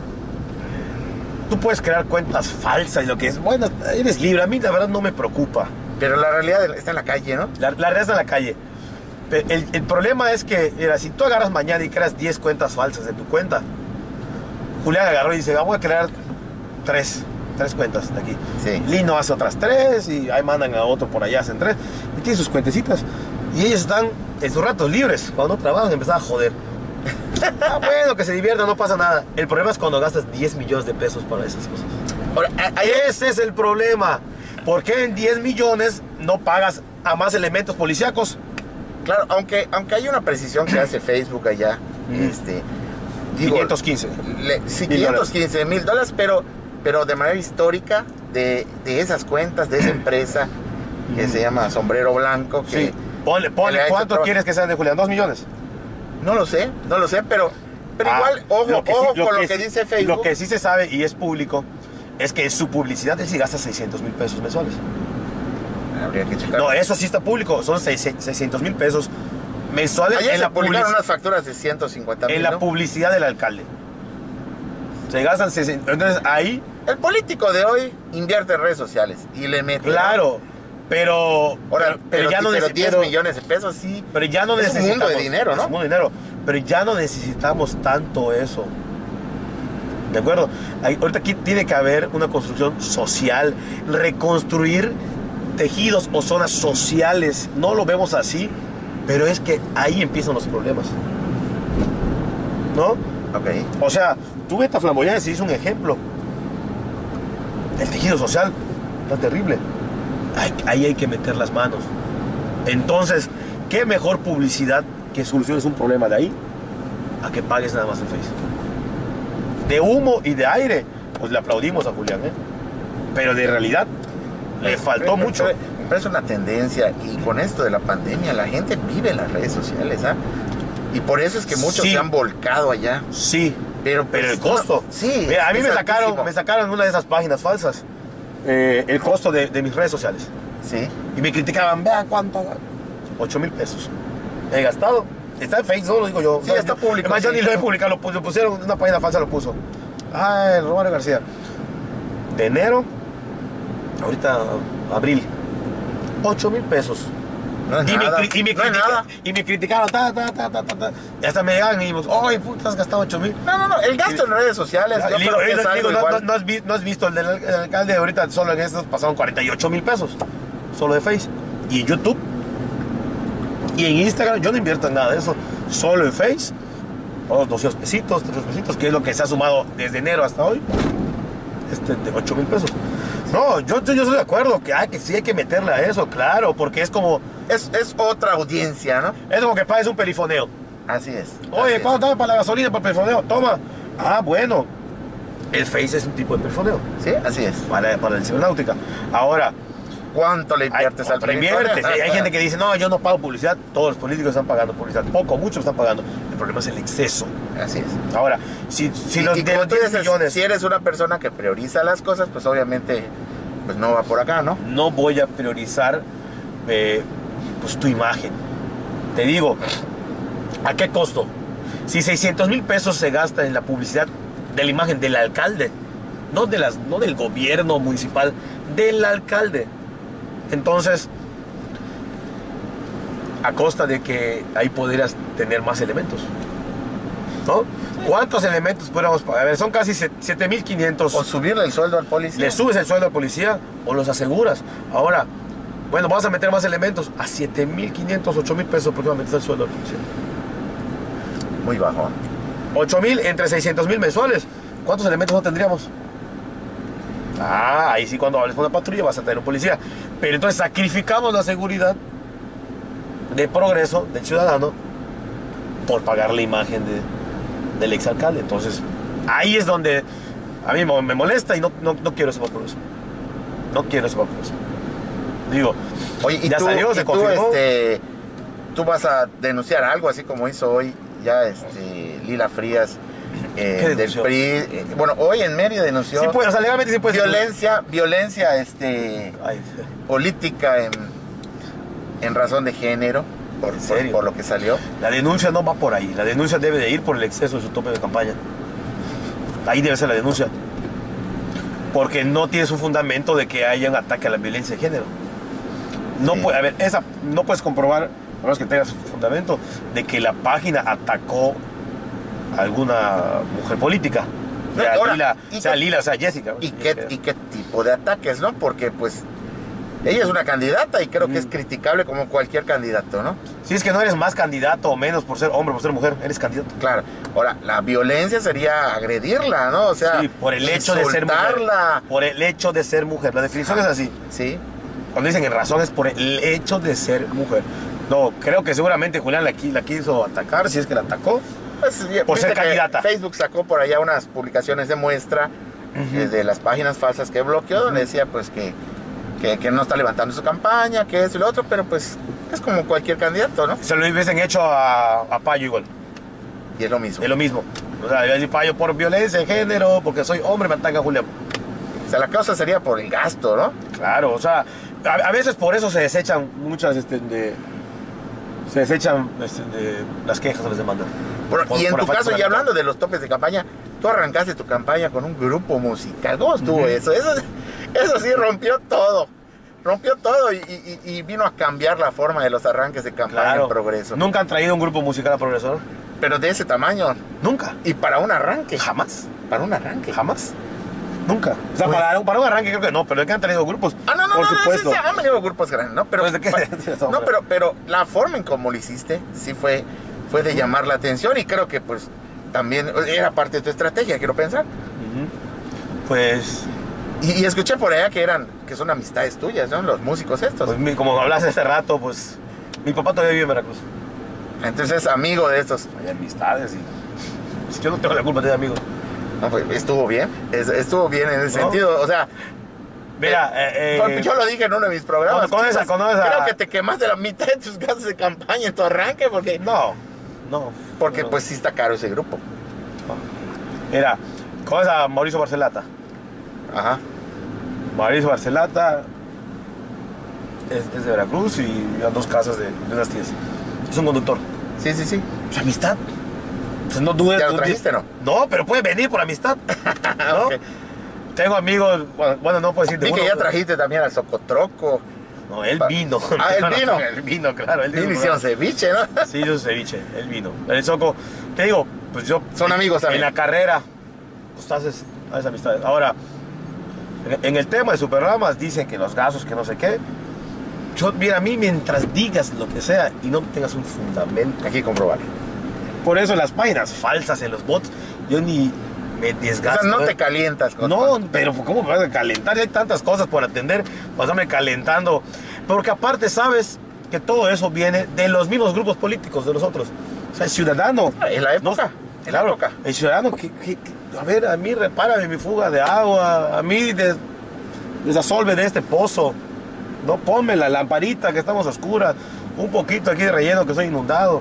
Tú puedes crear cuentas falsas y lo que es, bueno, eres libre, a mí la verdad no me preocupa. Pero la realidad está en la calle, ¿no? La, la realidad está en la calle. Pero el, el problema es que, mira, si tú agarras mañana y creas diez cuentas falsas de tu cuenta, Julián agarró y dice, vamos a crear tres, tres cuentas de aquí. Sí. Lino hace otras tres y ahí mandan a otro por allá, hacen tres. Y tienen sus cuentecitas. Y ellos están en sus ratos libres, cuando no trabajan, empiezan a joder. Ah, bueno, que se diviertan, no pasa nada. El problema es cuando gastas diez millones de pesos para esas cosas. Ahora, ahí ese es el problema. ¿Por qué en diez millones no pagas a más elementos policíacos? Claro, aunque, aunque hay una precisión que hace Facebook allá, mm. este, digo, quinientos quince. Le, sí, quinientos quince mil dólares, pero, pero de manera histórica, de, de esas cuentas, de esa empresa que mm. se llama Sombrero Blanco. Que, sí. Ponle, ponle, ¿cuánto quieres que sean de Julián? ¿Dos millones? No lo sé, no lo sé, pero, pero ah, igual, ojo, lo que ojo sí, lo con que lo que sí, dice Facebook. Lo que sí se sabe y es público es que su publicidad él sí gasta seiscientos mil pesos mensuales. Habría que checar. No, eso sí está público, son seiscientos mil pesos mensuales. Ayer en se la publicaron unas facturas de ciento cincuenta mil, en la ¿no? publicidad del alcalde. Se gastan sesenta. Entonces ahí. El político de hoy invierte en redes sociales y le mete. Claro, pero. Ahora, pero, pero ya no pero diez pero, millones de pesos, sí. Pero ya no es necesitamos. un mundo de dinero, ¿no? Es un mundo de dinero. Pero ya no necesitamos tanto eso. ¿De acuerdo? Hay, ahorita aquí tiene que haber una construcción social, reconstruir tejidos o zonas sociales. No lo vemos así, pero es que ahí empiezan los problemas. ¿No? Ok. O sea, tú vete a Flamboyán y es un ejemplo. El tejido social está terrible. Ahí, ahí hay que meter las manos. Entonces, ¿qué mejor publicidad que soluciones un problema de ahí a que pagues nada más en Facebook? De humo y de aire, pues le aplaudimos a Julián, ¿eh? Pero de realidad le pero, faltó pero, mucho. Pero, pero es una tendencia y con esto de la pandemia la gente vive en las redes sociales, ¿ah? Y por eso es que muchos sí. se han volcado allá. Sí, pero, pues, pero el costo. No, sí. Mira, a mí me sacaron, altísimo. me sacaron una de esas páginas falsas eh, el costo de, de mis redes sociales. Sí. Y me criticaban, vean cuánto, ocho mil pesos. He gastado. Está en Facebook, no lo digo yo. Sí, está público. Además, yo sí. ni lo he publicado, lo, lo pusieron, una página falsa lo puso. Ah, el Romario García. De enero, ahorita abril, ocho mil pesos. No es Y me, nada. cri- y me No es critica- nada. y me criticaban, ta, ta, ta, ta, ta, ta. Y hasta me llegaban y digo, ¡ay, puta, has gastado ocho mil! No, no, no. El gasto en redes sociales. Yo Le digo, creo que "Ey, es no, algo digo, no, igual. no- no has vi- no has visto el del el alcalde ahorita, solo en estos pasaron cuarenta y ocho mil pesos, solo de Face. Y en YouTube, y en Instagram, yo no invierto en nada de eso, solo en Face, unos doscientos pesitos, trescientos pesitos, que es lo que se ha sumado desde enero hasta hoy, este, de ocho mil pesos. No, yo, yo estoy de acuerdo que, hay que sí hay que meterle a eso, claro, porque es como, Es, es otra audiencia, ¿no? es como que pagues un perifoneo. Así es. Oye, así ¿cuánto dame para la gasolina, para el perifoneo? Toma. Ah, bueno. El Face es un tipo de perifoneo. es. Sí, así es. Para, para el cibernáutica. Ahora, ¿Cuánto le hay, inviertes al ¿cuánto le inviertes? perifoneo? Hay gente que dice, no, yo no pago publicidad. Todos los políticos están pagando publicidad. Poco, muchos están pagando. El problema es el exceso. Así es. Ahora, si, si Y- los y de como los tú diez dices, millones, si eres una persona que prioriza las cosas, pues obviamente pues no va por acá, ¿no? no voy a priorizar eh, pues tu imagen. Te digo, ¿a qué costo? Si seiscientos mil pesos se gasta en la publicidad de la imagen del alcalde, no, de las, no del gobierno municipal, del alcalde. Entonces, a costa de que ahí podrías tener más elementos, ¿no? ¿Cuántos elementos podríamos pagar? A ver, son casi siete mil quinientos. O subirle el sueldo al policía. Le subes el sueldo al policía o los aseguras. Ahora, bueno, vamos a meter más elementos. A siete mil quinientos, ocho mil pesos aproximadamente está el sueldo al policía. Muy bajo. ocho mil entre seiscientos mil mensuales. ¿Cuántos elementos no tendríamos? Ah, ahí sí, cuando hables con una patrulla vas a tener un policía. Pero entonces sacrificamos la seguridad de progreso del ciudadano por pagar la imagen de, del exalcalde. Entonces, ahí es donde a mí me molesta y no, no, no quiero ese progreso. No quiero ese progreso. Digo, Oye, y ya tú, salió, y se tú, confirmó. este, tú vas a denunciar algo, así como hizo hoy ya este, Lila Frías eh, ¿Qué del denunció? P R I. Eh, bueno, hoy en Mérida denunció Sí puede, o sea, legalmente sí puede ser. violencia, violencia este, Ay, política en, en razón de género, por, ¿En por, serio? por lo que salió. la denuncia no va por ahí. La denuncia debe de ir por el exceso de su tope de campaña. Ahí debe ser la denuncia. Porque no tienes un fundamento de que haya un ataque a la violencia de género. No Sí. puede, a ver, esa, no puedes comprobar, a menos que tengas un fundamento, de que la página atacó a alguna mujer política. No, Sea, ahora, Lila, ¿y sea qué- Lila, o sea Jessica. ¿Y qué, ¿Y qué tipo de ataques, no? Porque pues ella es una candidata y creo que es Mm. criticable como cualquier candidato, ¿no? Si es que no eres más candidato o menos por ser hombre, por ser mujer, eres candidato. Claro. Ahora, la violencia sería agredirla, ¿no? O sea, Sí, por el hecho de ser mujer. insultarla. Por el hecho de ser mujer. La definición es así. Sí. Cuando dicen en razón es por el hecho de ser mujer. No, creo que seguramente Julián la, qui- la quiso atacar, si es que la atacó. Pues, ya- Por ser viste que candidata. Facebook sacó por allá unas publicaciones de muestra eh, de las páginas falsas que bloqueó, donde decía pues que, que, que no está levantando su campaña, que eso y lo otro, pero pues es como cualquier candidato, ¿no? Se lo hubiesen hecho a, a Payo igual. Y es lo mismo. Es lo mismo. O sea, iba a decir Payo por violencia de género, porque soy hombre, me ataca Julián. O sea, la causa sería por el gasto, ¿no? Claro, o sea, a, a veces por eso se desechan muchas este, de. Se desechan este, de las quejas o las demandas. Bueno, Por- y en por la tu falta caso, de y la hablando de los topes de campaña, tú arrancaste tu campaña con un grupo musical. ¿Cómo estuvo Ujú. eso? eso? Eso sí rompió todo. Rompió todo y, y- y vino a cambiar la forma de los arranques de campaña Claro. en Progreso. Nunca han traído un grupo musical a Progresor. Pero de ese tamaño. Nunca. Y para un arranque. Jamás. Para un arranque. Jamás. Nunca. O sea, Pues- para, para un arranque creo que no, pero es que han traído grupos. Ah, no, no, por no, no, supuesto. sí, sí, han venido grupos grandes, ¿no? Pero, Pues, ¿de qué? pa- Hombre. no, pero, pero la forma en cómo lo hiciste sí fue, fue de llamar la atención y creo que pues también era parte de tu estrategia, quiero pensar. Ujú. Pues, Y, y escuché por allá que eran, que son amistades tuyas, ¿no? Los músicos estos. pues mi- como hablaste hace rato, pues mi papá todavía vive en Veracruz. Entonces es amigo de estos. Hay amistades y si yo no tengo la culpa de amigo. No, pues estuvo bien, es- estuvo bien en ese ¿No? sentido, o sea, Mira, eh, pues, eh, yo lo dije en uno de mis programas. Cuando conoces a- chicos, conoces a- creo que te quemaste la mitad de tus gastos de campaña en tu arranque porque, no, no. porque no. pues sí está caro ese grupo. Mira, conoces a Mauricio Barcelata. Ajá. Mauricio Barcelata es, es de Veracruz y a dos casas de, de unas tías. Es un conductor. Sí, sí, sí. Pues amistad. Pues no dudes. ¿Ya lo trajiste, no? No, pero puede venir por amistad. ¿No? Okay. Tengo amigos, bueno, bueno, no puedo decir de Vi uno, que ya pero- trajiste también al Socotroco. No, él Pa- vino. Ah, él vino. Él vino, claro. Él Sí, vino. le hicieron ceviche, ¿no? Sí, hizo ceviche, él vino. El Soco, te digo, pues yo... Son amigos también. En la carrera, pues haces, haces amistades. Ahora, en, en el tema de Superramas, dicen que los gasos, que no sé qué. Yo, mira, a mí mientras digas lo que sea y no tengas un fundamento. Hay que comprobarlo. Por eso las páginas falsas en los bots, yo ni me O desgasto. sea, no ¿eh? te calientas con No, pero ¿cómo me vas a calentar? Hay tantas cosas por atender, pasarme calentando. Porque aparte sabes que todo eso viene de los mismos grupos políticos de nosotros. O sea, el ciudadano. En la época. No, en la claro, época. el ciudadano que, que- que- a ver, a mí repárame mi fuga de agua, a mí des- desasolve de este pozo. No, ponme la lamparita que estamos a oscuras, un poquito aquí de relleno que estoy inundado.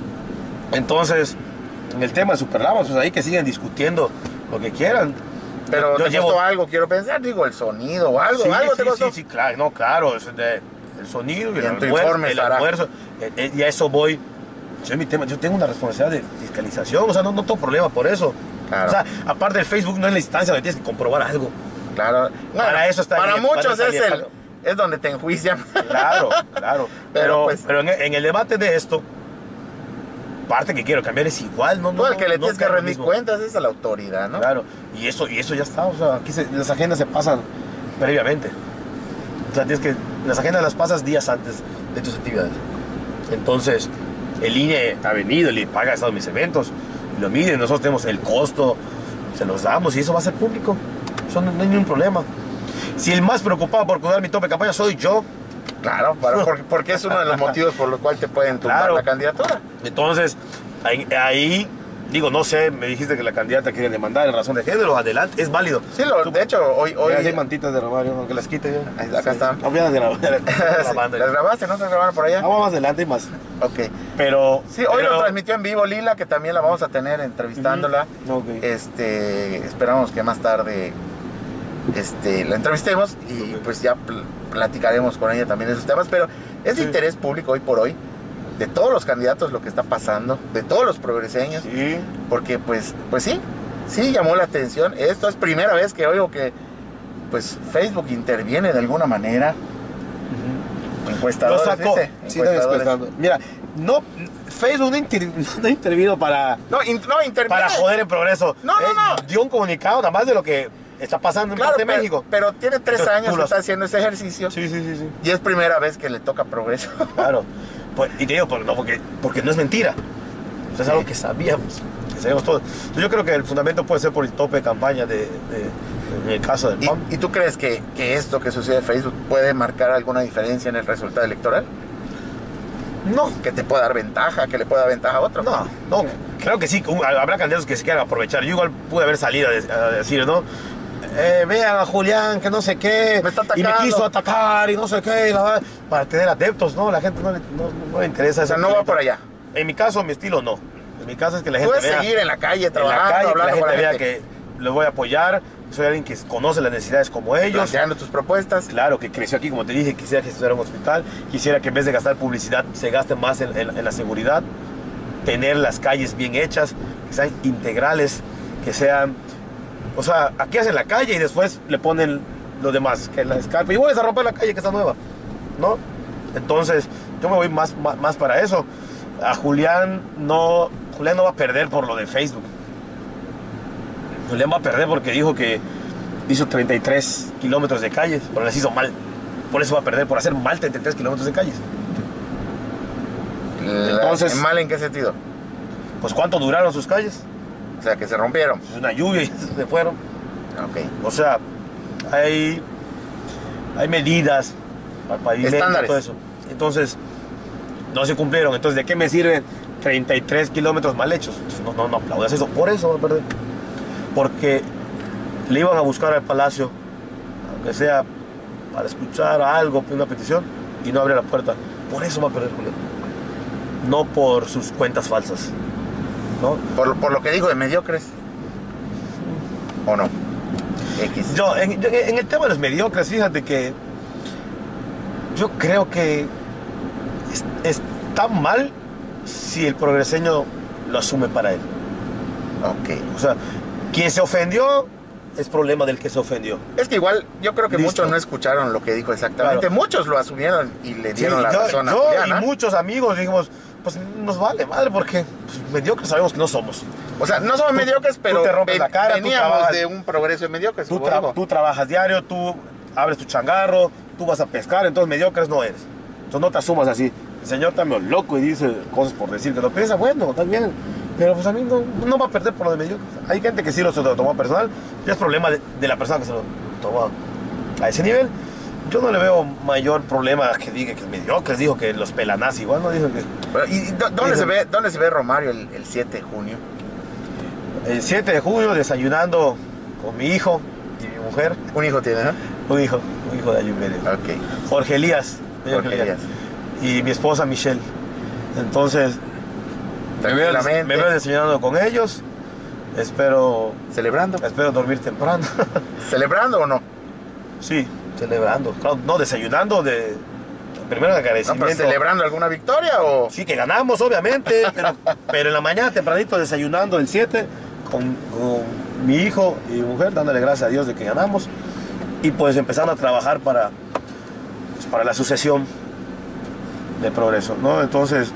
Entonces, en el tema de Superramas, pues ahí que siguen discutiendo lo que quieran. Pero Yo te llevo- costó algo, quiero pensar, digo, el sonido o algo, Sí, algo sí, te costó. sí, sí, claro, no, claro, es de- el sonido y Y el en tu almuerzo, informe el estará. almuerzo, eh, eh, y a eso voy. Yo, en mi tema, yo tengo una responsabilidad de fiscalización, o sea, no, no tengo problema por eso. Claro. O sea, aparte del Facebook no es la instancia donde tienes que comprobar algo. Claro. Para eso está Para bien, muchos para es, eso está el, bien. es donde te enjuician. Claro, claro. Pero, Pero, pues- pero en, en el debate de esto, parte que quiero cambiar es igual, ¿no? Tú no, el que le no tienes que cae lo rendir mismo. cuentas es a la autoridad, ¿no? Claro, y eso, y eso ya está, o sea, aquí se- las agendas se pasan previamente. O sea, tienes que, las agendas las pasas días antes de tus actividades. Entonces, el I N E ha venido, el I N E paga todos mis eventos, y lo miden, nosotros tenemos el costo, se los damos y eso va a ser público. Eso no, no hay ningún problema. Si el más preocupado por cuidar mi tope de campaña soy yo, Claro, para- porque, porque es uno de los motivos por los cuales te pueden tumbar Claro. la candidatura. entonces, ahí, ahí, digo, no sé, me dijiste que la candidata quiere demandar en razón de género, adelante, es válido. Sí, lo, de hecho, hoy... hoy Hoy hay mantitas de Romario, aunque las quite yo. Ahí, acá están. No, ya las grabé. Sí, ¿las grabaste? ¿No se grabaron por allá? Vamos más adelante y más. Ok. Pero. Sí, hoy pero- lo transmitió en vivo Lila, que también la vamos a tener entrevistándola. Ujú. Ok. Este, esperamos que más tarde este, la entrevistemos y Ok. pues ya pl- platicaremos con ella también de esos temas. Pero es de Sí. interés público hoy por hoy, de todos los candidatos lo que está pasando, de todos los progreseños, Sí. porque pues, pues sí, sí llamó la atención. Esto es primera vez que oigo que pues Facebook interviene de alguna manera. Lo Encuestadores, sacó. ¿viste? Sí, no, Encuestadores. encuestando. Mira, no, Facebook no, inter- no ha intervenido para, No, in- no, interviene. para joder el progreso. No, no, no. Dio un comunicado nada más de lo que está pasando en Claro, parte de pero, México. pero tiene tres Entonces, años tú que lo- está haciendo ese ejercicio Sí, sí, sí, sí. y es primera vez que le toca progreso. Claro. Pues, y te digo, pues, no, porque, porque no es mentira. O sea, es Sí. algo que sabíamos, que sabíamos todos. Entonces, yo creo que el fundamento puede ser por el tope de campaña de, de- en el caso del ¿Y, P A M. y tú crees que, que esto que sucede en Facebook puede marcar alguna diferencia en el resultado electoral? No, ¿Que te pueda dar ventaja, que le pueda dar ventaja a otro? no, no. Creo que sí, que un- habrá candidatos que se quieran aprovechar. Yo igual pude haber salido a, de- a decir, ¿no? Eh, vean a Julián, que no sé qué, Me está y me atacando. quiso atacar y no sé qué, y la- para tener adeptos, ¿no? La gente no le, no, no le interesa O sea, eso. no va por allá. En mi caso, mi estilo no. En mi caso es que la Tú gente debes vea seguir en la calle, en la trabajando, calle, que la hablando gente con la vea gente, que los voy a apoyar. Soy alguien que conoce las necesidades como ellos. planteando tus propuestas. Claro, que creció aquí, como te dije, quisiera gestionar un hospital, quisiera que en vez de gastar publicidad se gaste más en, en- en la seguridad, tener las calles bien hechas, que sean integrales, que sean... O sea, aquí hacen la calle y después le ponen lo demás, que la escarpa, y vuelves a romper la calle que está nueva, ¿no? Entonces, yo me voy más, más, más para eso. A Julián no, Julián no va a perder por lo de Facebook. Julián va a perder porque dijo que hizo treinta y tres kilómetros de calles, pero las hizo mal. Por eso va a perder, por hacer mal treinta y tres kilómetros de calles. Entonces- ¿En ¿Mal en qué sentido? Pues ¿cuánto duraron sus calles? O sea, que se rompieron. Pues una lluvia y se fueron. Ok. O sea, hay, hay medidas para pavimento, Estándares. todo eso. Entonces, no se cumplieron. Entonces, ¿de qué me sirven treinta y tres kilómetros mal hechos? Entonces, no, no, no aplaudas eso. Por eso va a perder. Porque le iban a buscar al palacio, aunque sea para escuchar algo, una petición, y no abre la puerta. Por eso va a perder Julián. No por sus cuentas falsas. ¿No? Por, por lo que dijo de mediocres. ¿O no? X. Yo, en, yo, en el tema de los mediocres, fíjate que yo creo que es- está mal si el progreseño lo asume para él. Ok. O sea, quien se ofendió es problema del que se ofendió. Es que igual yo creo que Listo. muchos no escucharon lo que dijo exactamente. Claro. Muchos lo asumieron y le Sí, dieron la yo, razón a yo Julián, y ¿ah? muchos amigos dijimos, pues nos vale madre porque pues, mediocres sabemos que no somos. O sea, no somos Tú- mediocres, tú pero te rompes ven- la cara, tú veníamos trabajas. de un progreso de mediocres. Tú, como tra- digo. tú trabajas diario, tú abres tu changarro, tú vas a pescar, entonces mediocres no eres. Entonces no te asumas así. El señor está medio loco y dice cosas por decir que no piensa, bueno, está bien. Pero pues a mí no, no va a perder por lo de mediocres. Hay gente que sí lo se lo tomó personal, y es problema de, de la persona que se lo tomó a ese nivel. Yo no le veo mayor problema que diga que es mediocres, dijo que los pelanazis, igual no dijo que... Pero, ¿y dó- dónde Dijo- se ve, dónde se ve Romario el, el siete de junio? El siete de junio desayunando con mi hijo y mi mujer, Un hijo tiene, ¿no? un hijo, un hijo de Ayuberes. Ok. Jorge Elías. Jorge Elías. Y mi esposa Michelle. Entonces, me veo, Tranquilamente. me veo desayunando con ellos. Espero, ¿Celebrando? espero dormir temprano. ¿Celebrando o no? Sí, celebrando. Claro, no, desayunando de... Primero de No, agradecimiento. pero ¿celebrando alguna victoria o...? Sí, que ganamos, obviamente. pero, pero en la mañana tempranito desayunando el siete con, con mi hijo y mi mujer, dándole gracias a Dios de que ganamos. Y pues empezando a trabajar para, pues, para la sucesión de progreso, ¿no? Entonces,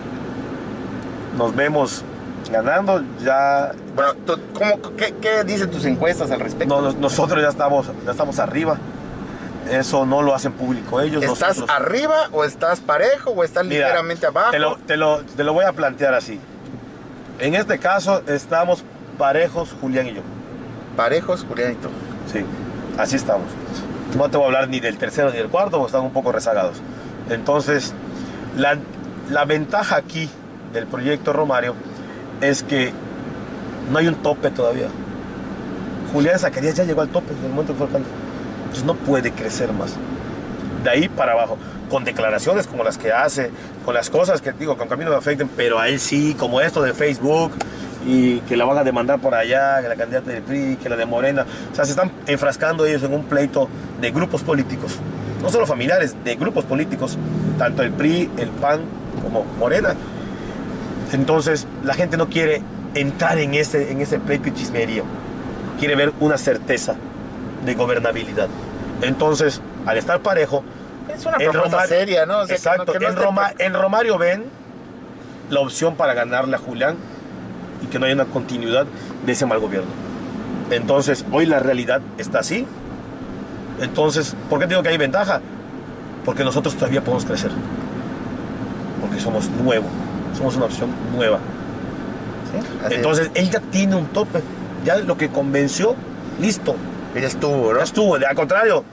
nos vemos ganando, ya... Bueno, tú- ¿cómo, qué, ¿qué dicen tus encuestas al respecto? no, nos- nosotros ya estamos, ya estamos arriba. Eso no lo hacen público ellos. ¿Estás nosotros- arriba o estás parejo o estás Mira, ligeramente abajo? Te lo, te, lo, te lo voy a plantear así. En este caso estamos parejos Julián y yo. Parejos, Julián y tú. Sí, así estamos. No te voy a hablar ni del tercero ni del cuarto porque están un poco rezagados. Entonces, la, la ventaja aquí del proyecto Romario es que no hay un tope todavía. Julián Zacarías ya llegó al tope en el momento que fue alcalde. Entonces no puede crecer más. De ahí para abajo, con declaraciones como las que hace, con las cosas que digo, que a mí no me afecten, pero a él sí, como esto de Facebook y que la van a demandar por allá, que la candidata del P R I, que la de Morena. O sea, se están enfrascando ellos en un pleito de grupos políticos, no solo familiares, de grupos políticos, tanto el P R I, el P A N como Morena. Entonces, la gente no quiere entrar en ese, en ese pleito y chismerío. Quiere ver una certeza de gobernabilidad. Entonces, al estar parejo, Es una en propuesta Roma- seria, ¿no? O sea, que exacto, no- que no en, esté Roma- pre- en Romario ven la opción para ganarle a Julián y que no haya una continuidad de ese mal gobierno. Entonces, hoy la realidad está así. Entonces, ¿por qué digo que hay ventaja? Porque nosotros todavía podemos crecer. Porque somos nuevos, somos una opción nueva. Sí, así Entonces, él ya tiene un tope. Ya lo que convenció, listo. es. Ella estuvo, ¿no? Ya estuvo, de al contrario,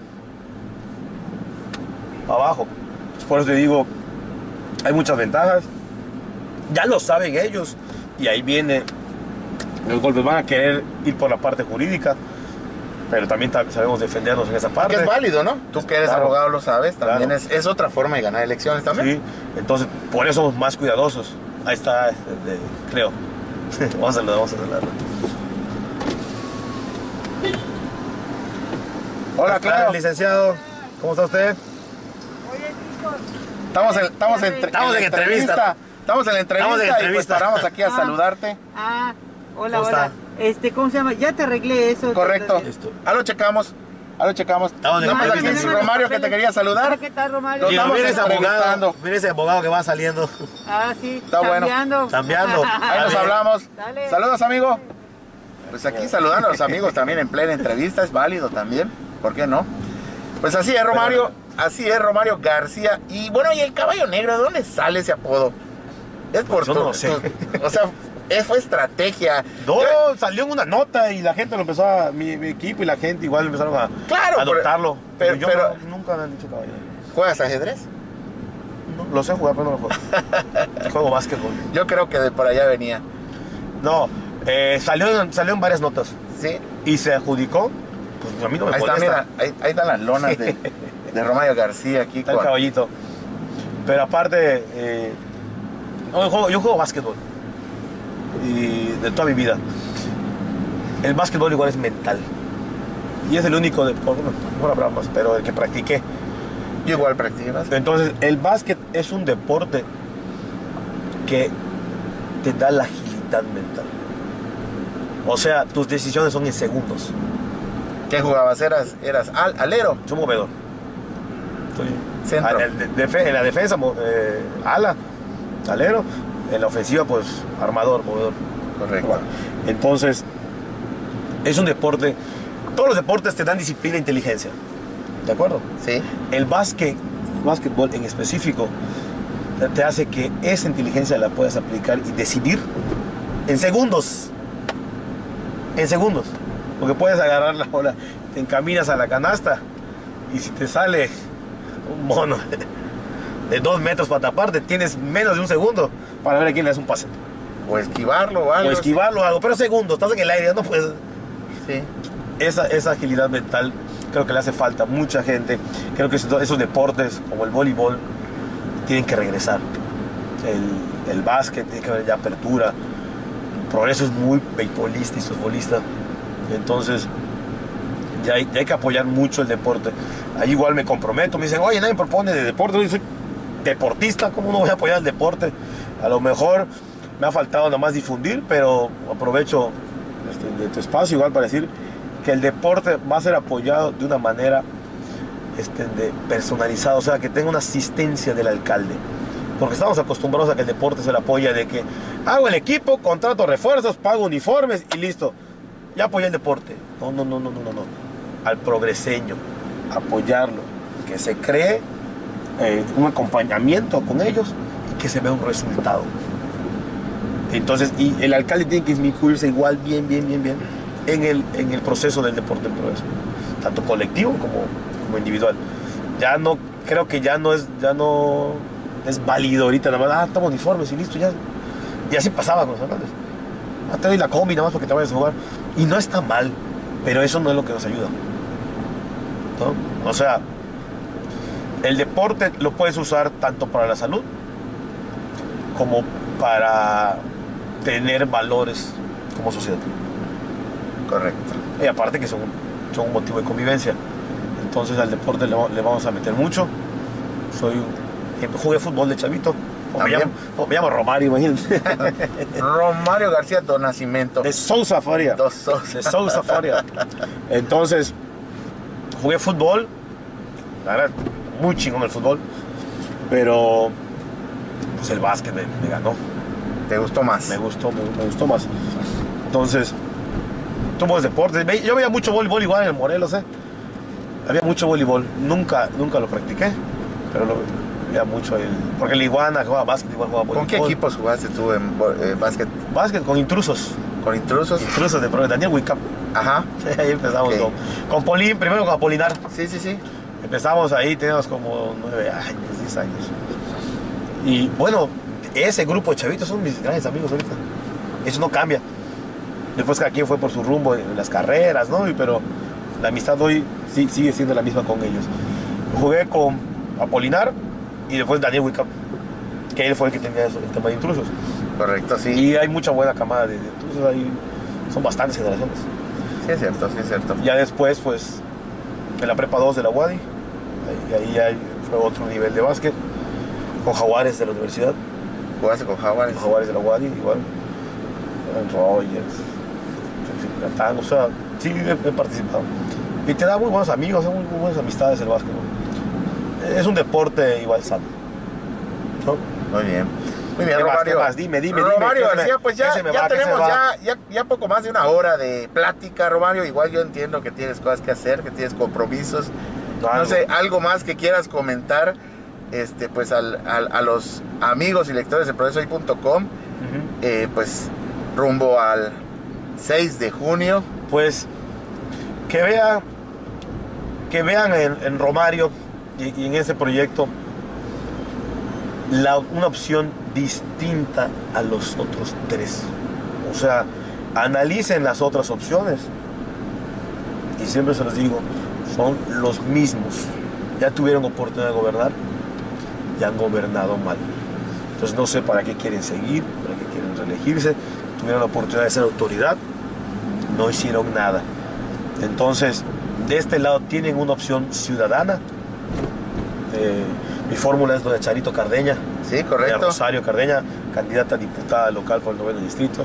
para abajo. Por eso te digo, hay muchas ventajas. Ya lo saben ellos. Y ahí viene los golpes. Van a querer ir por la parte jurídica, pero también ta- sabemos defendernos en esa Que parte. es válido, ¿no? Tú que eres Claro. abogado lo sabes, también Claro. es, es otra forma de ganar elecciones también. Sí, entonces por eso somos más cuidadosos. Ahí está, este, de- creo. Vamos a saludar, vamos a saludar. Hola, claro. licenciado. ¿Cómo está usted? Estamos en, estamos en, Estamos en la entrevista. Estamos en la entrevista, Estamos en y pues entrevista. paramos aquí a Ah. saludarte. Ah, hola, ¿Cómo hola. está? Este, ¿cómo se llama? Ya te arreglé eso. Correcto. Listo. Ah, lo checamos. Ah, lo checamos. Estamos en No, pues aquí entrevista. es Romario que te quería saludar. ¿Qué tal, Romario? Lo Y estamos mira ese entrevistando. abogado, mira ese abogado que va saliendo. Ah, sí. Está bueno. chambeando. Chambeando. Ahí nos Dale. hablamos. Dale. Saludos, amigo. Pues aquí saludando a los amigos también en plena entrevista, es válido también. ¿Por qué no? Pues así es, Romario. Así es, Romario García. Y bueno, ¿y el caballo negro? ¿De dónde sale ese apodo? Es por Yo tu- no lo sé. tu- o sea, es- fue estrategia. No, Yo- salió en una nota y la gente lo empezó a. Mi, mi equipo y la gente igual empezaron a, Claro, a adoptarlo. pero- Pero, yo pero- no- nunca me han dicho caballero. ¿Juegas ajedrez? No, lo sé jugar, pero no lo juego. Juego básquetbol. Yo creo que de por allá venía. No, eh, salió, en- salió en varias notas Sí. y se adjudicó. Pues a mí no me Ahí está, molesta. mira, ahí, ahí están las lonas de, de Romario García aquí. Está el con- caballito. Pero aparte, eh, no, yo, juego, yo juego básquetbol. Y de toda mi vida. El básquetbol igual es mental. Y es el único deporte, bueno, no habrá más, pero el que practiqué. Yo igual practiqué básquet. Entonces, el básquet es un deporte que te da la agilidad mental. O sea, tus decisiones son en segundos. ¿Qué jugabas? ¿Eras, eras al, alero? Soy movedor. Soy Centro. a- en, el defe- en la defensa, mo- eh, ala, alero. En la ofensiva, pues, armador, movedor. Correcto. Entonces, es un deporte. Todos los deportes te dan disciplina e inteligencia. ¿De acuerdo? Sí. El básquet, básquetbol en específico, te hace que esa inteligencia la puedas aplicar y decidir en segundos. En segundos. Porque puedes agarrar la bola, te encaminas a la canasta y si te sale un mono de dos metros para taparte, tienes menos de un segundo para ver a quién le das un pase. O esquivarlo o algo. O esquivarlo o algo, pero segundos, estás en el aire, no puedes. Sí. Esa, esa agilidad mental creo que le hace falta a mucha gente. Creo que esos, esos deportes como el voleibol tienen que regresar. El, el básquet tiene que haber ya apertura. Progreso es muy beisbolista y futbolista. Entonces ya hay, ya hay que apoyar mucho el deporte. Ahí igual me comprometo. Me dicen, oye, nadie propone de deporte. Yo soy deportista, ¿cómo no voy a apoyar el deporte? A lo mejor me ha faltado nada más difundir, pero aprovecho este, de tu espacio igual para decir que el deporte va a ser apoyado de una manera este, de personalizada, o sea, que tenga una asistencia del alcalde. Porque estamos acostumbrados a que el deporte se le apoya de que hago el equipo, contrato refuerzos, pago uniformes y listo. Ya apoyé el deporte. No, no, no, no, no, no. no. Al progreseño, apoyarlo, que se cree eh, un acompañamiento con ellos y que se vea un resultado. Entonces, y el alcalde tiene que inmiscuirse igual, bien, bien, bien, bien, en el, en el proceso del deporte en progreso, tanto colectivo como, como individual. Ya no, creo que ya no es, ya no es válido ahorita, nada más, ah, toma uniformes y listo, ya. Y así pasaba con los alcaldes. Ah, te doy la combi nada más porque te vayas a jugar. Y no está mal, pero eso no es lo que nos ayuda, ¿no? O sea, el deporte lo puedes usar tanto para la salud como para tener valores como sociedad. Correcto. Y aparte que son, son un motivo de convivencia. Entonces al deporte le, le vamos a meter mucho. Soy, jugué fútbol de chavito. O me, llamo, o me llamo Romario, imagínate. Romario García do Nascimento. De Sousa Faria. Dos Sousa. De Sousa Faria. Entonces, jugué fútbol. La verdad, muy chingón el fútbol. Pero, pues el básquet me, me ganó. ¿Te gustó más? Me gustó, me, me gustó más. Entonces, tuvo deportes. Ve- Yo veía mucho voleibol igual en el Morelos, ¿eh? Había mucho voleibol. Nunca, nunca lo practiqué, pero lo veía mucho. El, porque el Iguana jugaba básquet, igual jugaba voleibol. ¿Con qué equipos jugaste tú en bo- eh, básquet? Básquet con intrusos. ¿Con intrusos? Intrusos de pro- Daniel Wickham. Ajá. Ahí empezamos Ok. con, con Polín, primero con Apolinar. Sí, sí, sí. Empezamos ahí, teníamos como nueve años, diez años. Y bueno, ese grupo de chavitos son mis grandes amigos ahorita. Eso no cambia. Después cada quien fue por su rumbo en las carreras, ¿no? Y, pero la amistad hoy sí, sigue siendo la misma con ellos. Jugué con Apolinar y después Daniel Wickham, que él fue el que tenía eso, el tema de intrusos. Correcto, sí. Y hay mucha buena camada de, de intrusos ahí. Son bastantes generaciones. Sí, es cierto, sí, es cierto. Ya después, pues, en la prepa dos de la U A D I, ahí, ahí ya fue otro nivel de básquet, con Jaguares de la universidad, ¿Jugaste con Jaguares? con Jaguares de la U A D I, igual, en Rogers, en fin, Catán, o sea, sí he, he participado. Y te da muy buenos amigos, muy, muy buenas amistades el básquet, ¿no? Es un deporte igual sano, ¿no? Muy bien. Muy bien, ¿Qué más, Romario. qué más? Dime, dime, dime, Romario ¿qué se me- García, pues qué ya, se me ya va, qué se tenemos va? ya, ya, ya poco más de una hora de plática, Romario. Igual yo entiendo que tienes cosas que hacer, que tienes compromisos. No Algo. sé, algo más que quieras comentar, este, pues al, al- a los amigos y lectores de progreso hoy punto com, Ujú. eh, pues rumbo al seis de junio. Pues que vean que vean en, en Romario y, y en ese proyecto la, una opción distinta a los otros tres. O sea, analicen las otras opciones y siempre se los digo, son los mismos. Ya tuvieron oportunidad de gobernar y han gobernado mal. Entonces no sé para qué quieren seguir, para qué quieren reelegirse. Tuvieron la oportunidad de ser autoridad, no hicieron nada. Entonces, De este lado tienen una opción ciudadana. Eh, mi fórmula es doña Charito Cardeña. Sí, correcto. Doña Rosario Cardeña, candidata a diputada local por el noveno distrito.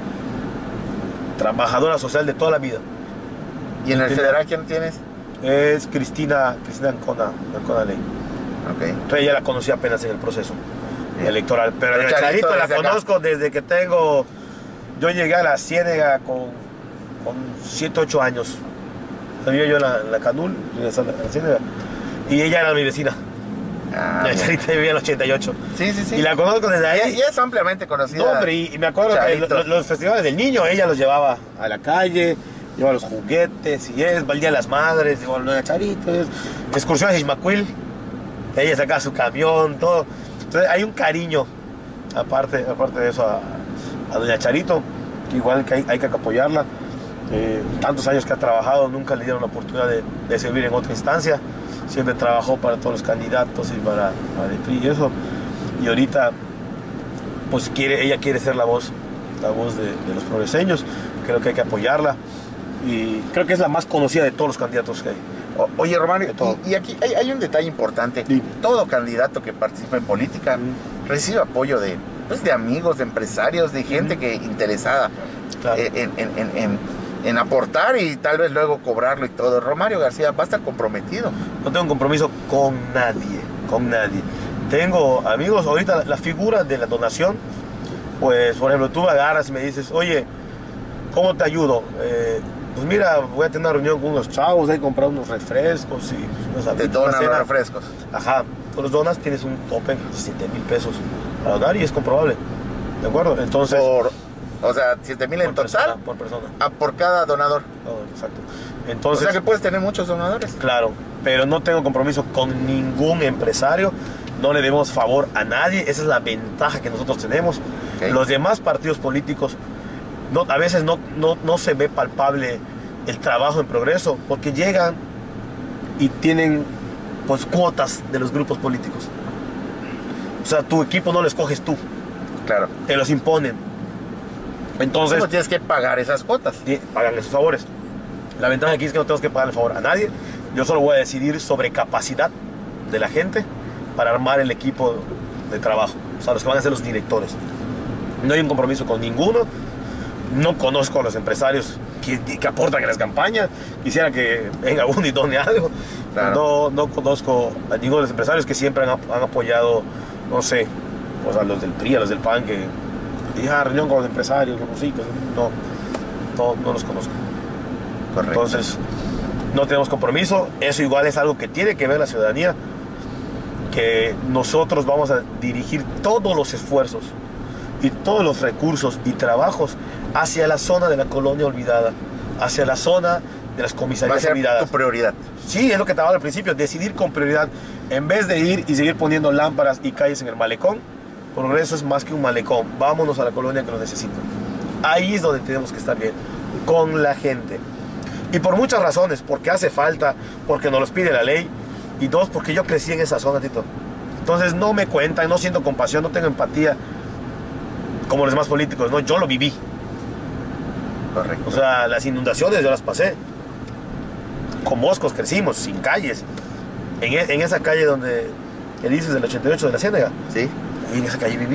Trabajadora social de toda la vida. ¿Y en el Tiene- federal quién tienes? Es Cristina, Cristina Ancona, Ancona Ley. Ok. Entonces ella la conocí apenas en el proceso Bien. electoral. Pero Pero doña Charito Charito la desde acá. conozco desde que tengo... Yo llegué a la Ciénega con, con siete, ocho años. Vivía yo en la, en la Canul, en la, en la Ciénega. Y ella era mi vecina. Ah, La bien. Charita vivía en el ochenta y ocho. Sí, sí, sí. Y la conozco desde Ella, ahí. ella es ampliamente conocida. No, hombre, y, y me acuerdo que Charito. lo- los festivales del niño, ella los llevaba a la calle, llevaba los juguetes, y es, va el Día de las Madres, llevaba a Charito, es, excursiones a Ismaquil, ella sacaba su camión, todo. Entonces hay un cariño, aparte, aparte de eso, a, a doña Charito, que igual que hay, hay que apoyarla. Eh, tantos años que ha trabajado, nunca le dieron la oportunidad de, de servir en otra instancia. Siempre trabajó para todos los candidatos y para, para el P R I y eso. Y ahorita, pues quiere, ella quiere ser la voz, la voz de, de los progreseños. Creo que hay que apoyarla. Y creo que es la más conocida de todos los candidatos que hay. O- Oye, Romario, De todo. y, y aquí hay, hay un detalle importante. Sí. Todo candidato que participa en política Mm. recibe apoyo de, pues, de amigos, de empresarios, de gente que interesada Claro. eh, en, en- en- en- en aportar y tal vez luego cobrarlo y todo. Romario García va a estar comprometido. No tengo un compromiso con nadie, con nadie. Tengo amigos, ahorita la, la figura de la donación, pues por ejemplo tú agarras y me dices, oye, ¿cómo te ayudo? Eh, pues mira, voy a tener una reunión con unos chavos, hay que comprar unos refrescos y pues, unas Te una donan los cena. refrescos. Ajá, tú los donas, tienes un tope de siete mil pesos para donar y es comprobable. ¿De acuerdo? Entonces... Por, o sea, siete mil en por total persona, por persona. a por cada donador. No, exacto. O Entonces... sea que puedes tener muchos donadores. Claro, pero no tengo compromiso con ningún empresario, no le demos favor a nadie, esa es la ventaja que nosotros tenemos. Ok. Los demás partidos políticos, no, a veces no, no, no se ve palpable el trabajo en progreso, porque llegan y tienen pues cuotas de los grupos políticos. O sea, tu equipo no lo escoges tú, Claro. te los imponen. Entonces, Entonces tienes que pagar esas cuotas. y pagan esos favores. La ventaja aquí es que no tenemos que pagarle favor a nadie. Yo solo voy a decidir sobre capacidad de la gente para armar el equipo de trabajo. O sea, los que van a ser los directores. No hay un compromiso con ninguno. No conozco a los empresarios que, que aportan en las campañas. Quisiera que venga uno y done algo. Claro. No, no conozco a ninguno de los empresarios que siempre han, han apoyado, no sé, o sea, los del P R I, a los del P A N, que dije, ah, reunión con los empresarios, los músicos. No, no, no los conozco. Correcto. Entonces, no tenemos compromiso. Eso igual es algo que tiene que ver la ciudadanía, que nosotros vamos a dirigir todos los esfuerzos y todos los recursos y trabajos hacia la zona de la colonia olvidada, hacia la zona de las va a comisarías ser olvidadas. tu prioridad. Sí, es lo que te hablaba al principio, decidir con prioridad. En vez de ir y seguir poniendo lámparas y calles en el malecón, progreso es más que un malecón. Vámonos a la colonia que lo necesita. Ahí es donde tenemos que estar bien, con la gente. Y por muchas razones, porque hace falta, porque nos los pide la ley, y dos, porque yo crecí en esa zona, Tito. Entonces no me cuentan, no siento compasión, no tengo empatía como los demás políticos, ¿no? Yo lo viví. Correcto. O sea, las inundaciones yo las pasé. Con moscos crecimos, sin calles. En, e- en esa calle donde, que dices, del ochenta y ocho de la Ciénega, Sí. y en esa calle viví.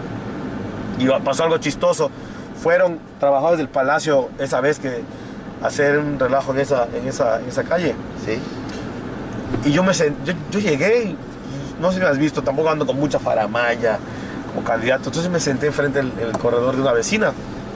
Y pasó algo chistoso. Fueron trabajadores del palacio esa vez que hacer un relajo en esa, en esa, en esa calle. Sí. Y yo me sent- yo, yo llegué y no sé si me has visto, tampoco ando con mucha faramaya como candidato. Entonces me senté enfrente del el corredor de una vecina.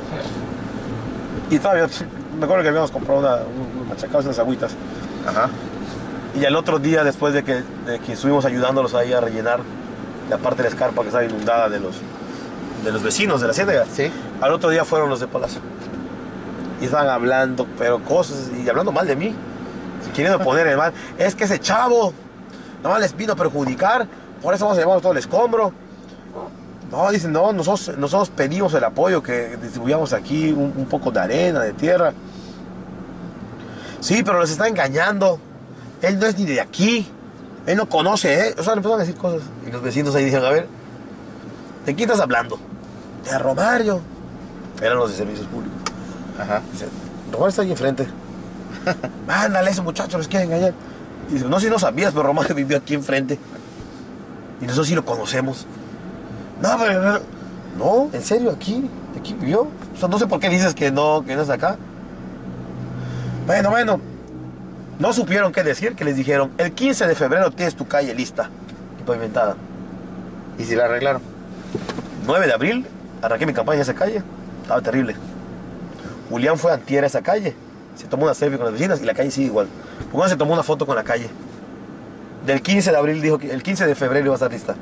Y todavía, me acuerdo que habíamos comprado una, unos machacados, unas agüitas. Ajá. Y al otro día, después de que, de que estuvimos ayudándolos ahí a rellenar la parte de la escarpa que estaba inundada de los, de los vecinos de la Ciénega, Sí. al otro día fueron los de Palacio. Y estaban hablando, pero cosas, y hablando mal de mí. Queriendo poner el mal. Es que ese chavo, nada más les vino a perjudicar, por eso vamos a llevar todo el escombro. No, dicen, no, nosotros, nosotros pedimos el apoyo, que distribuyamos aquí un, un poco de arena, de tierra. Sí, pero les está engañando. Él no es ni de aquí. Él no conoce, ¿eh? O sea, le empezaron a decir cosas. Y los vecinos ahí dijeron, a ver, ¿de quién estás hablando? De Romario. Eran los de servicios públicos. Ajá. Dice, Romario está ahí enfrente. Mándale a ese muchacho, los quieren engañar. Y dice, no, si no sabías, pero Romario vivió aquí enfrente. Y nosotros sí lo conocemos. No, pero... No, en serio, aquí, aquí vivió. O sea, no sé por qué dices que no, que no es acá. Bueno, bueno. No supieron qué decir, que les dijeron, el quince de febrero tienes tu calle lista y pavimentada. ¿Y si la arreglaron? nueve de abril, arranqué mi campaña en esa calle. Estaba terrible. Julián fue antier a esa calle. Se tomó una selfie con las vecinas y la calle sigue igual. Julián se tomó una foto con la calle. Del quince de abril dijo que el quince de febrero iba a estar lista.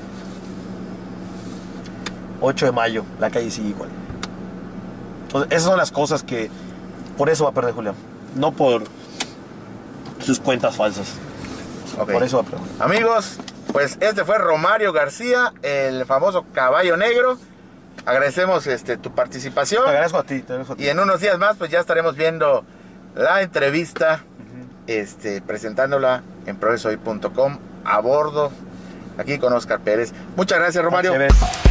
ocho de mayo, la calle sigue igual. Entonces, esas son las cosas que... Por eso va a perder Julián. No por sus cuentas falsas. Okay. Por eso va a perder. Amigos, pues este fue Romario García, el famoso Caballo Negro. Agradecemos este, tu participación. Te agradezco a ti, te agradezco a ti. Y en unos días más, pues ya estaremos viendo la entrevista, uh-huh. este, presentándola en progreso hoy punto com a bordo, aquí con Oscar Pérez. Muchas gracias, Romario.